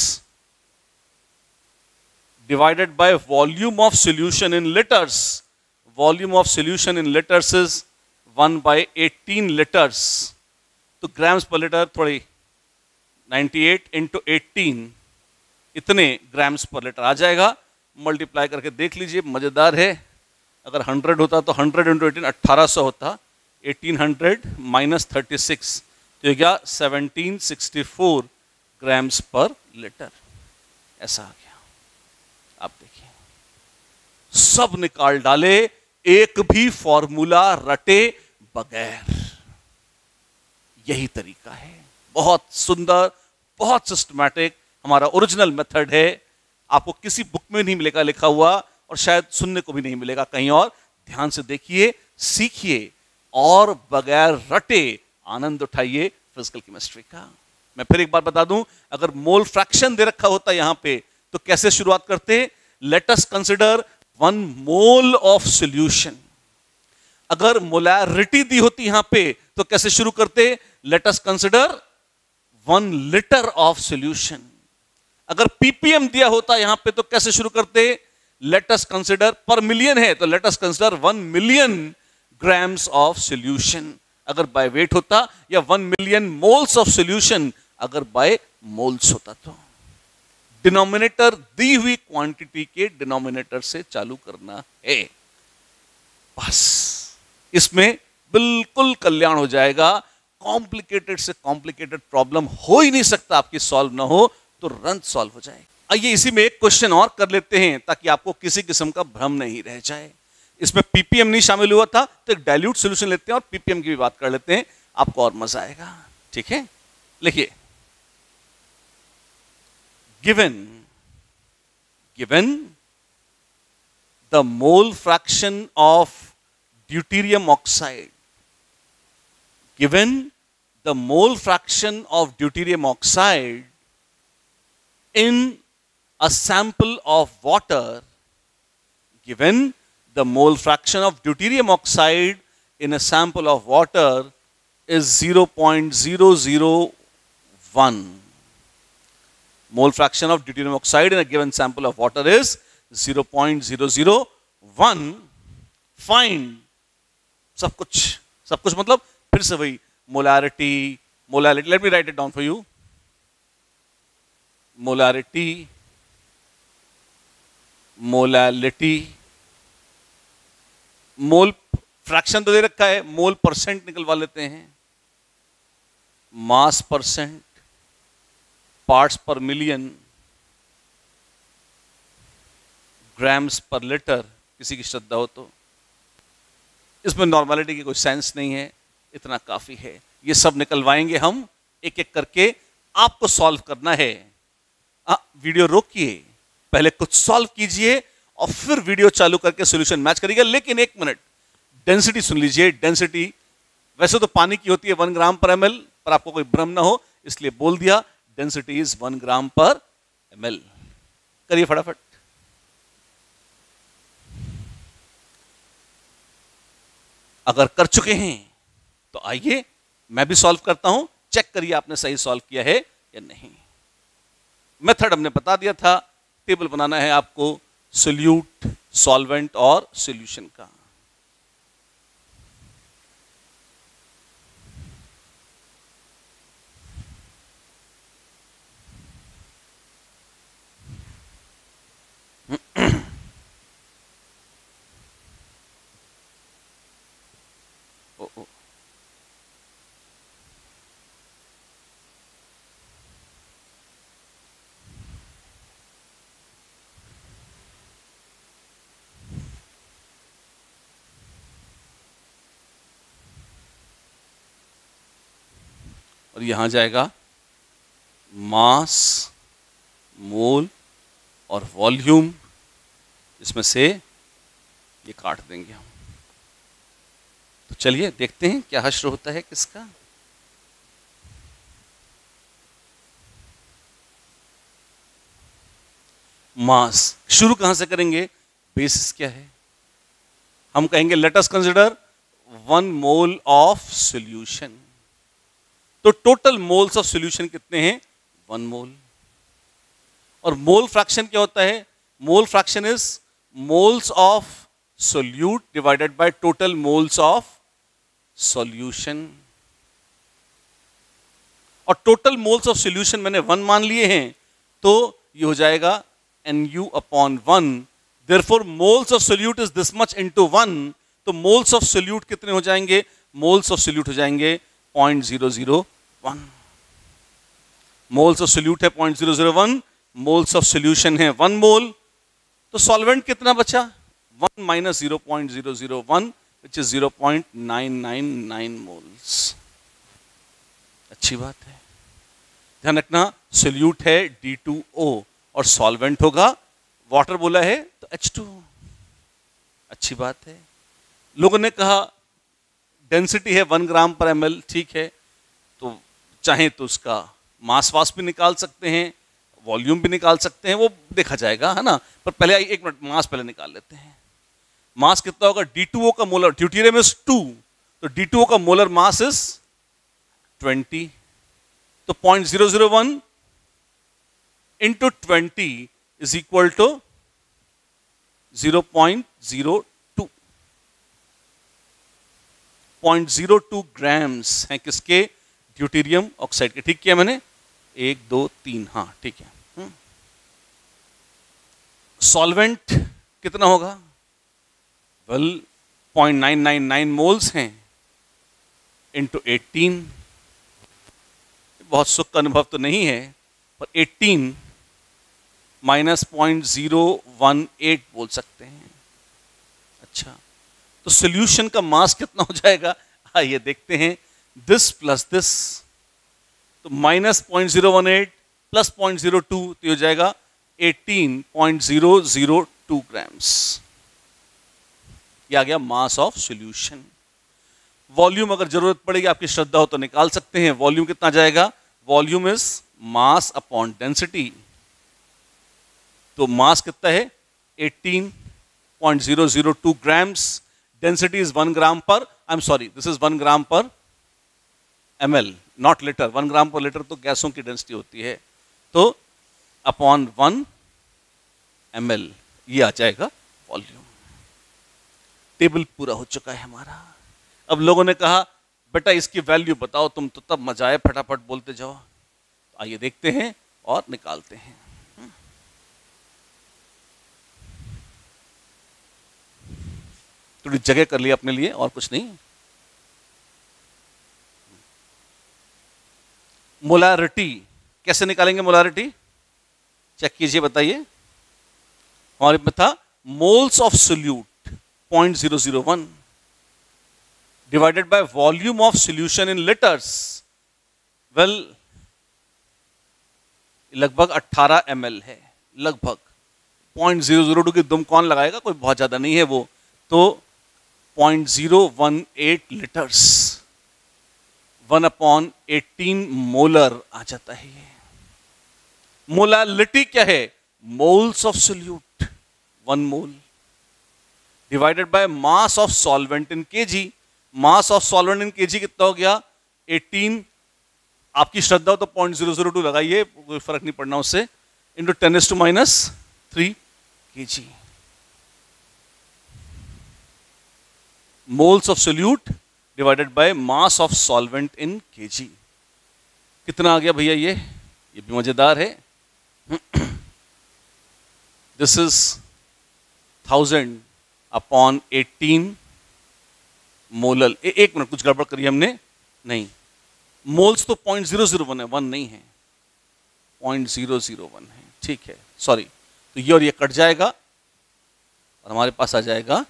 divided by volume of solution in litres. Volume of solution in litres is one by eighteen litres. तो grams per litre थोड़ी ninety eight into eighteen, इतने grams per litre आ जाएगा। Multiply करके देख लीजिए, मजेदार है। अगर हंड्रेड होता तो हंड्रेड इंटू एटीन अट्ठारह सौ होता, eighteen hundred minus thirty six, तो ये क्या seventeen sixty four grams per litre. ऐसा आ गया। आप देखिए, सब निकाल डाले, एक भी फॉर्मूला रटे बगैर। यही तरीका है, बहुत सुंदर, बहुत सिस्टमैटिक, हमारा ओरिजिनल मेथड है। आपको किसी बुक में नहीं मिलेगा लिखा हुआ, और शायद सुनने को भी नहीं मिलेगा कहीं और। ध्यान से देखिए, सीखिए, और बगैर रटे आनंद उठाइए फिजिकल केमिस्ट्री का। मैं फिर एक बार बता दूं, अगर मोल फ्रैक्शन दे रखा होता यहां पे, तो कैसे शुरुआत करते, let us consider one mole of solution. अगर मोलैरिटी दी होती यहां पे, तो कैसे शुरू करते, let us consider one litre of solution. अगर पीपीएम दिया होता यहां पे, तो कैसे शुरू करते, let us consider, per million है तो let us consider one million grams of solution अगर बाय वेट होता, या one million moles of solution अगर बाय मोल्स होता। तो डिनोमिनेटर दी हुई क्वांटिटी के डिनोमिनेटर से चालू करना है। बस इसमें बिल्कुल कल्याण हो जाएगा। कॉम्प्लिकेटेड से कॉम्प्लिकेटेड प्रॉब्लम हो ही नहीं सकता आपकी सॉल्व ना हो, तुरंत सॉल्व हो जाएगी। आइए इसी में एक क्वेश्चन और कर लेते हैं ताकि आपको किसी किस्म का भ्रम नहीं रह जाए। इसमें पीपीएम नहीं शामिल हुआ था, तो एक डाइल्यूट सॉल्यूशन लेते हैं और पीपीएम की भी बात कर लेते हैं, आपको और मजा आएगा। ठीक है, लिखिए, given given the mole fraction of deuterium oxide given the mole fraction of deuterium oxide in a sample of water, given the mole fraction of deuterium oxide in a sample of water is zero point zero zero one. Mole fraction of deuterium oxide in a given sample of water is zero point zero zero one. Find सब कुछ सब कुछ मतलब फिर से वही molarity molarity let me write it down for you. Molarity molality mole fraction तो दे रखा है, मोल परसेंट निकलवा लेते हैं, mass percent, parts per million, grams per litre, किसी की श्रद्धा हो तो। इसमें नॉर्मलिटी की कोई सेंस नहीं है, इतना काफी है। ये सब निकलवाएंगे हम एक एक करके, आपको सॉल्व करना है। आ, वीडियो रोकिए, पहले कुछ सॉल्व कीजिए और फिर वीडियो चालू करके सॉल्यूशन मैच करिएगा। लेकिन एक मिनट, डेंसिटी सुन लीजिए। डेंसिटी वैसे तो पानी की होती है one gram per M L, पर आपको कोई भ्रम ना हो इसलिए बोल दिया, density is one gram per M L. करिए फटाफट। अगर कर चुके हैं तो आइए मैं भी सॉल्व करता हूं, चेक करिए आपने सही सॉल्व किया है या नहीं। मेथड हमने बता दिया था, टेबल बनाना है आपको सोल्यूट, सॉल्वेंट और सॉल्यूशन का। ओ, ओ। और यहां जाएगा मास, मोल और वॉल्यूम, इसमें से ये काट देंगे हम। तो चलिए देखते हैं क्या हश्र होता है किसका। मास शुरू कहां से करेंगे, बेसिस क्या है, हम कहेंगे let us consider one mole of solution. तो टोटल मोल्स ऑफ सॉल्यूशन कितने हैं, वन मोल। और मोल फ्रैक्शन क्या होता है, mole fraction is moles of solute divided by total moles of solution. और टोटल मोल्स ऑफ सॉल्यूशन मैंने one मान लिए हैं, तो ये हो जाएगा N U upon one. Therefore moles of solute is this much into one. तो मोल्स ऑफ सोल्यूट कितने हो जाएंगे, मोल्स ऑफ सोल्यूट हो जाएंगे point zero zero one. Moles of solute है point zero zero one, moles of solution है one mole. तो solvent कितना बचा, one minus zero point zero zero one which is zero point nine nine nine moles. अच्छी बात है, ध्यान रखना सोल्यूट है डी टू ओ और सॉल्वेंट होगा, वाटर बोला है तो एच टू। अच्छी बात है। लोगों ने कहा डेंसिटी है one gram per M L, ठीक है, तो चाहे तो उसका मास वास भी निकाल सकते हैं, वॉल्यूम भी निकाल सकते हैं, वो देखा जाएगा, है ना। पर पहले एक मिनट मास पहले निकाल लेते हैं। मास कितना होगा, डी टू ओ का मोलर, ड्यूटेरियम इज टू, तो डी टू ओ का मोलर मास इज ट्वेंटी। तो point zero zero one into twenty is equal to zero point zero two. Point zero two grams हैं किसके, deuterium oxide के। ठीक किया मैंने, एक दो तीन, हाँ ठीक है। सॉल्वेंट कितना होगा? Well point nine nine nine moles हैं इंटू एटीन। बहुत सुख का अनुभव तो नहीं है, पर eighteen minus point zero one eight बोल सकते हैं। अच्छा, तो सोल्यूशन का मास कितना हो जाएगा? आइए देखते हैं। दिस प्लस दिस, तो minus point zero one eight plus point zero two, तो हो जाएगा eighteen point zero zero two grams. ये आ गया मास ऑफ सॉल्यूशन। वॉल्यूम अगर जरूरत पड़ेगी, आपकी श्रद्धा हो तो निकाल सकते हैं। वॉल्यूम कितना जाएगा? Volume is mass upon density. तो मास कितना है? Eighteen point zero zero two grams. Density is one gram per, I am sorry, this is one gram per M L, not litre. One gram per litre तो गैसों की density होती है। तो upon one M L, ये आ जाएगा volume. Table पूरा हो चुका है हमारा। अब लोगों ने कहा बेटा इसकी वैल्यू बताओ तुम, तो तब मजा आए, फटाफट बोलते जाओ। आइए देखते हैं और निकालते हैं। थोड़ी जगह कर लिया अपने लिए, और कुछ नहीं। मोलारिटी कैसे निकालेंगे? मोलारिटी चेक कीजिए, बताइए। हमारे में था moles of solute point zero zero one divided by volume of solution in litres. Well लगभग अठारह एम एल है, लगभग पॉइंट जीरो जीरो टू की दुम कौन लगाएगा, कोई बहुत ज्यादा नहीं है वो। तो point zero one eight litres, one upon eighteen molar आ जाता है ये। मोलालिटी क्या है? Moles of solute, one mole divided by mass of solvent in KG. Mass of solvent in KG कितना हो गया? एटीन। आपकी श्रद्धा हो तो पॉइंट जीरो जीरो टू लगाइए, कोई फर्क नहीं पड़ना उससे, into ten is to minus three K G. Moles of solute divided by mass of solvent in KG. कितना आ गया भैया ये? ये भी मजेदार है। This is thousand upon eighteen molal. ए, एक मिनट, कुछ गड़बड़ करी हमने, नहीं, मोल्स तो पॉइंट जीरो जीरो वन है, वन नहीं है, पॉइंट जीरो जीरो वन है, ठीक है, सॉरी। तो ये और ये कट जाएगा और हमारे पास आ जाएगा,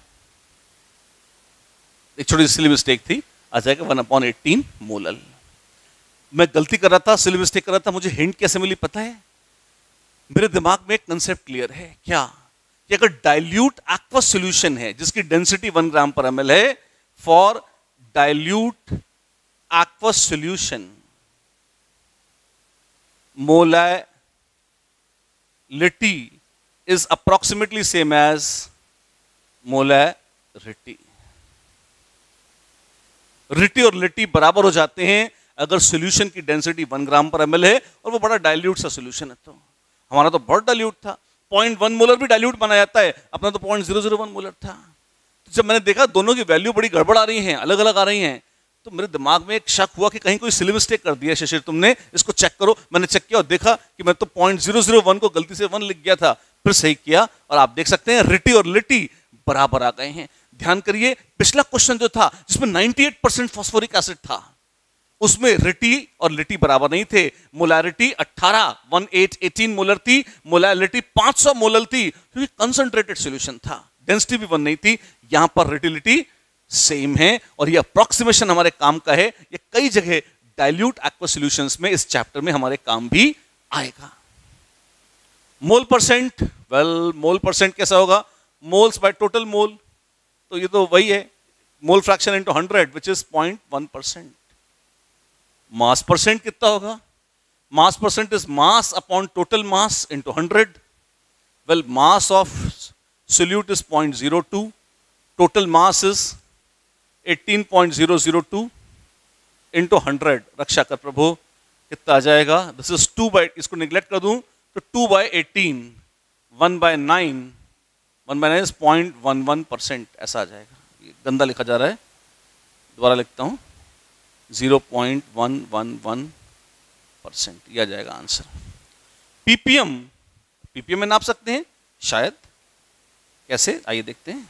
एक छोटी सी सिली मिस्टेक थी, आ जाएगा वन अपॉन एटीन मोलल। मैं गलती कर रहा था, सिली मिस्टेक कर रहा था। मुझे हिंट कैसे मिली पता है? मेरे दिमाग में एक कंसेप्ट क्लियर है। क्या? कि अगर डाइल्यूट एक्वस सॉल्यूशन है जिसकी density one gram per M L है, for dilute aqueous solution molality is approximately same as molarity. रिटी और लिटी बराबर हो जाते हैं अगर सॉल्यूशन की डेंसिटी वन ग्राम पर एमएल है और वो बड़ा डाइल्यूट सा सॉल्यूशन है। तो हमारा तो बहुत डाइल्यूट था, पॉइंट वन मोलर भी डाइल्यूट माना जाता है, अपना तो point zero zero one molar था। तो जब मैंने देखा दोनों की वैल्यू बड़ी गड़बड़ आ रही हैं, अलग अलग आ रही हैं, तो मेरे दिमाग में एक शक हुआ कि कहीं कोई सिली मिस्टेक कर दिया शिशिर तुमने, इसको चेक करो। मैंने चेक किया और देखा कि मैं तो पॉइंट जीरो जीरो वन को गलती से वन लिख गया था, फिर सही किया और आप देख सकते हैं रिटी और लिटी बराबर आ गए हैं। ध्यान करिए, पिछला क्वेश्चन जो था जिसमें अट्ठानवे परसेंट फास्फोरिक एसिड था, उसमें रिटी और लिटी बराबर नहीं थे। मोलारिटी अठारह, अठारह, अठारह मोलर थी, मोलारिटी पाँच सौ मोलर थी, क्योंकि कंसंट्रेटेड सॉल्यूशन था, डेंसिटी भी वन नहीं थी। यहां पर रिटिलिटी सेम है और ये अप्रोक्सीमेशन हमारे काम का है। ये कई जगह डाइल्यूट एक्वस सॉल्यूशंस में इस चैप्टर में हमारे काम भी आएगा। Mole percent, well mole percent कैसा होगा? मोल्स बाय टोटल मोल, तो ये तो वही है, mole fraction into hundred which is point one percent. Mass percent कितना होगा? Mass percent is mass upon total mass into hundred. Well mass of solute is point zero two, total mass is eighteen point zero zero two into hundred. रक्षा कर प्रभु, कितना आ जाएगा? This is two by, इसको neglect कर दूं तो two by eighteen, one by nine, one by nine is point one one percent, ऐसा आ जाएगा। ये गंदा लिखा जा रहा है, दोबारा लिखता हूं, zero point one one one percent, यह आ जाएगा आंसर। पीपीएम, पीपीएम में नाप सकते हैं, शायद, कैसे, आइए देखते हैं।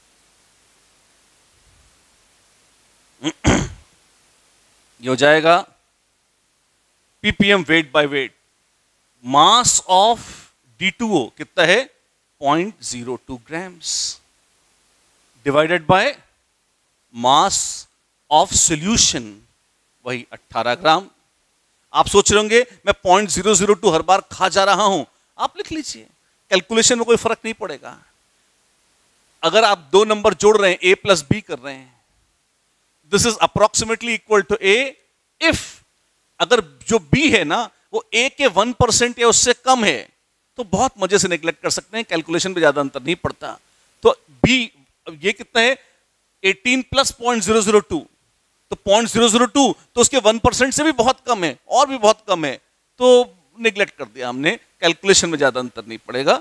ये हो जाएगा PPM weight by weight, mass of D two O कितना है, point zero two grams, divided by mass of solution, वही अठारह ग्राम। आप सोच रहे होंगे मैं पॉइंट जीरो जीरो टू हर बार खा जा रहा हूं, आप लिख लीजिए, कैलकुलेशन में कोई फर्क नहीं पड़ेगा। अगर आप दो नंबर जोड़ रहे हैं, ए प्लस बी कर रहे हैं, this is approximately equal to A if, अगर जो बी है ना वो ए के वन परसेंट या उससे कम है तो बहुत मजे से नेग्लेक्ट कर सकते हैं, कैलकुलेशन में ज्यादा अंतर नहीं पड़ता। तो बी ये कितना है, eighteen plus point zero zero two, तो पॉइंट जीरो जीरो टू तो उसके वन परसेंट से भी बहुत कम है, और भी बहुत कम है, तो नेग्लेक्ट कर दिया हमने, कैलकुलेशन में ज्यादा अंतर नहीं पड़ेगा।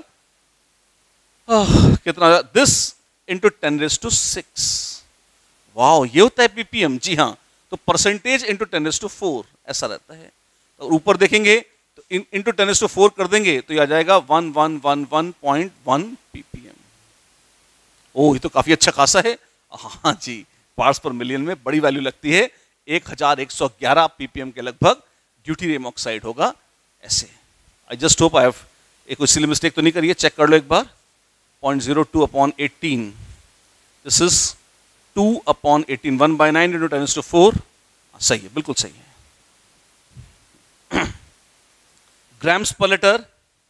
कितना, this into ten raise to six, wow ये होता है पीपीएम, जी हाँ। तो percentage into ten raise to four ऐसा रहता है। तो ऊपर देखेंगे तो into ten raise to four कर देंगे तो ये आ जाएगा one one one one point one PPM. ओह ये तो काफी अच्छा खासा है, हाँ जी, पार्ट्स पर मिलियन में बड़ी वैल्यू लगती है, एक हजार एक सौ ग्यारह पीपीएम के लगभग ड्यूटीरियम ऑक्साइड होगा ऐसे। I just hope I have, एक इसीलिए मिस्टेक तो नहीं करिए, चेक कर लो एक बार, point zero two upon eighteen, this is two upon eighteen, one by nine into ten two four, सही है, बिल्कुल सही है। Grams per litre,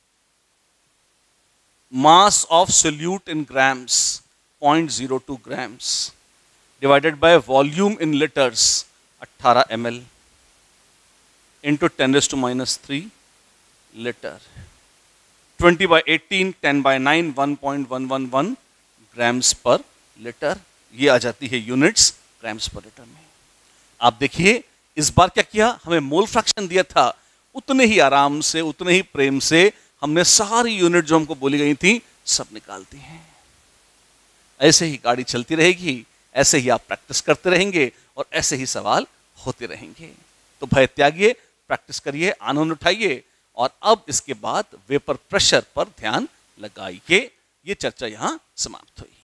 mass of solute in grams point zero two grams, divided by volume in litres अठारह M L into ten raise to minus three litre, twenty by eighteen, ten by nine, one point one one one grams per litre, ये आ जाती है units grams per litre में। आप देखिए इस बार क्या किया, हमें मोल फ्रैक्शन दिया था, उतने ही आराम से, उतने ही प्रेम से हमने सारी यूनिट जो हमको बोली गई थी सब निकाल दी हैं। ऐसे ही गाड़ी चलती रहेगी, ऐसे ही आप प्रैक्टिस करते रहेंगे और ऐसे ही सवाल होते रहेंगे। तो भय त्यागिए, प्रैक्टिस करिए, आनंद उठाइए, और अब इसके बाद वेपर प्रेशर पर ध्यान लगाइए। ये चर्चा यहां समाप्त हुई।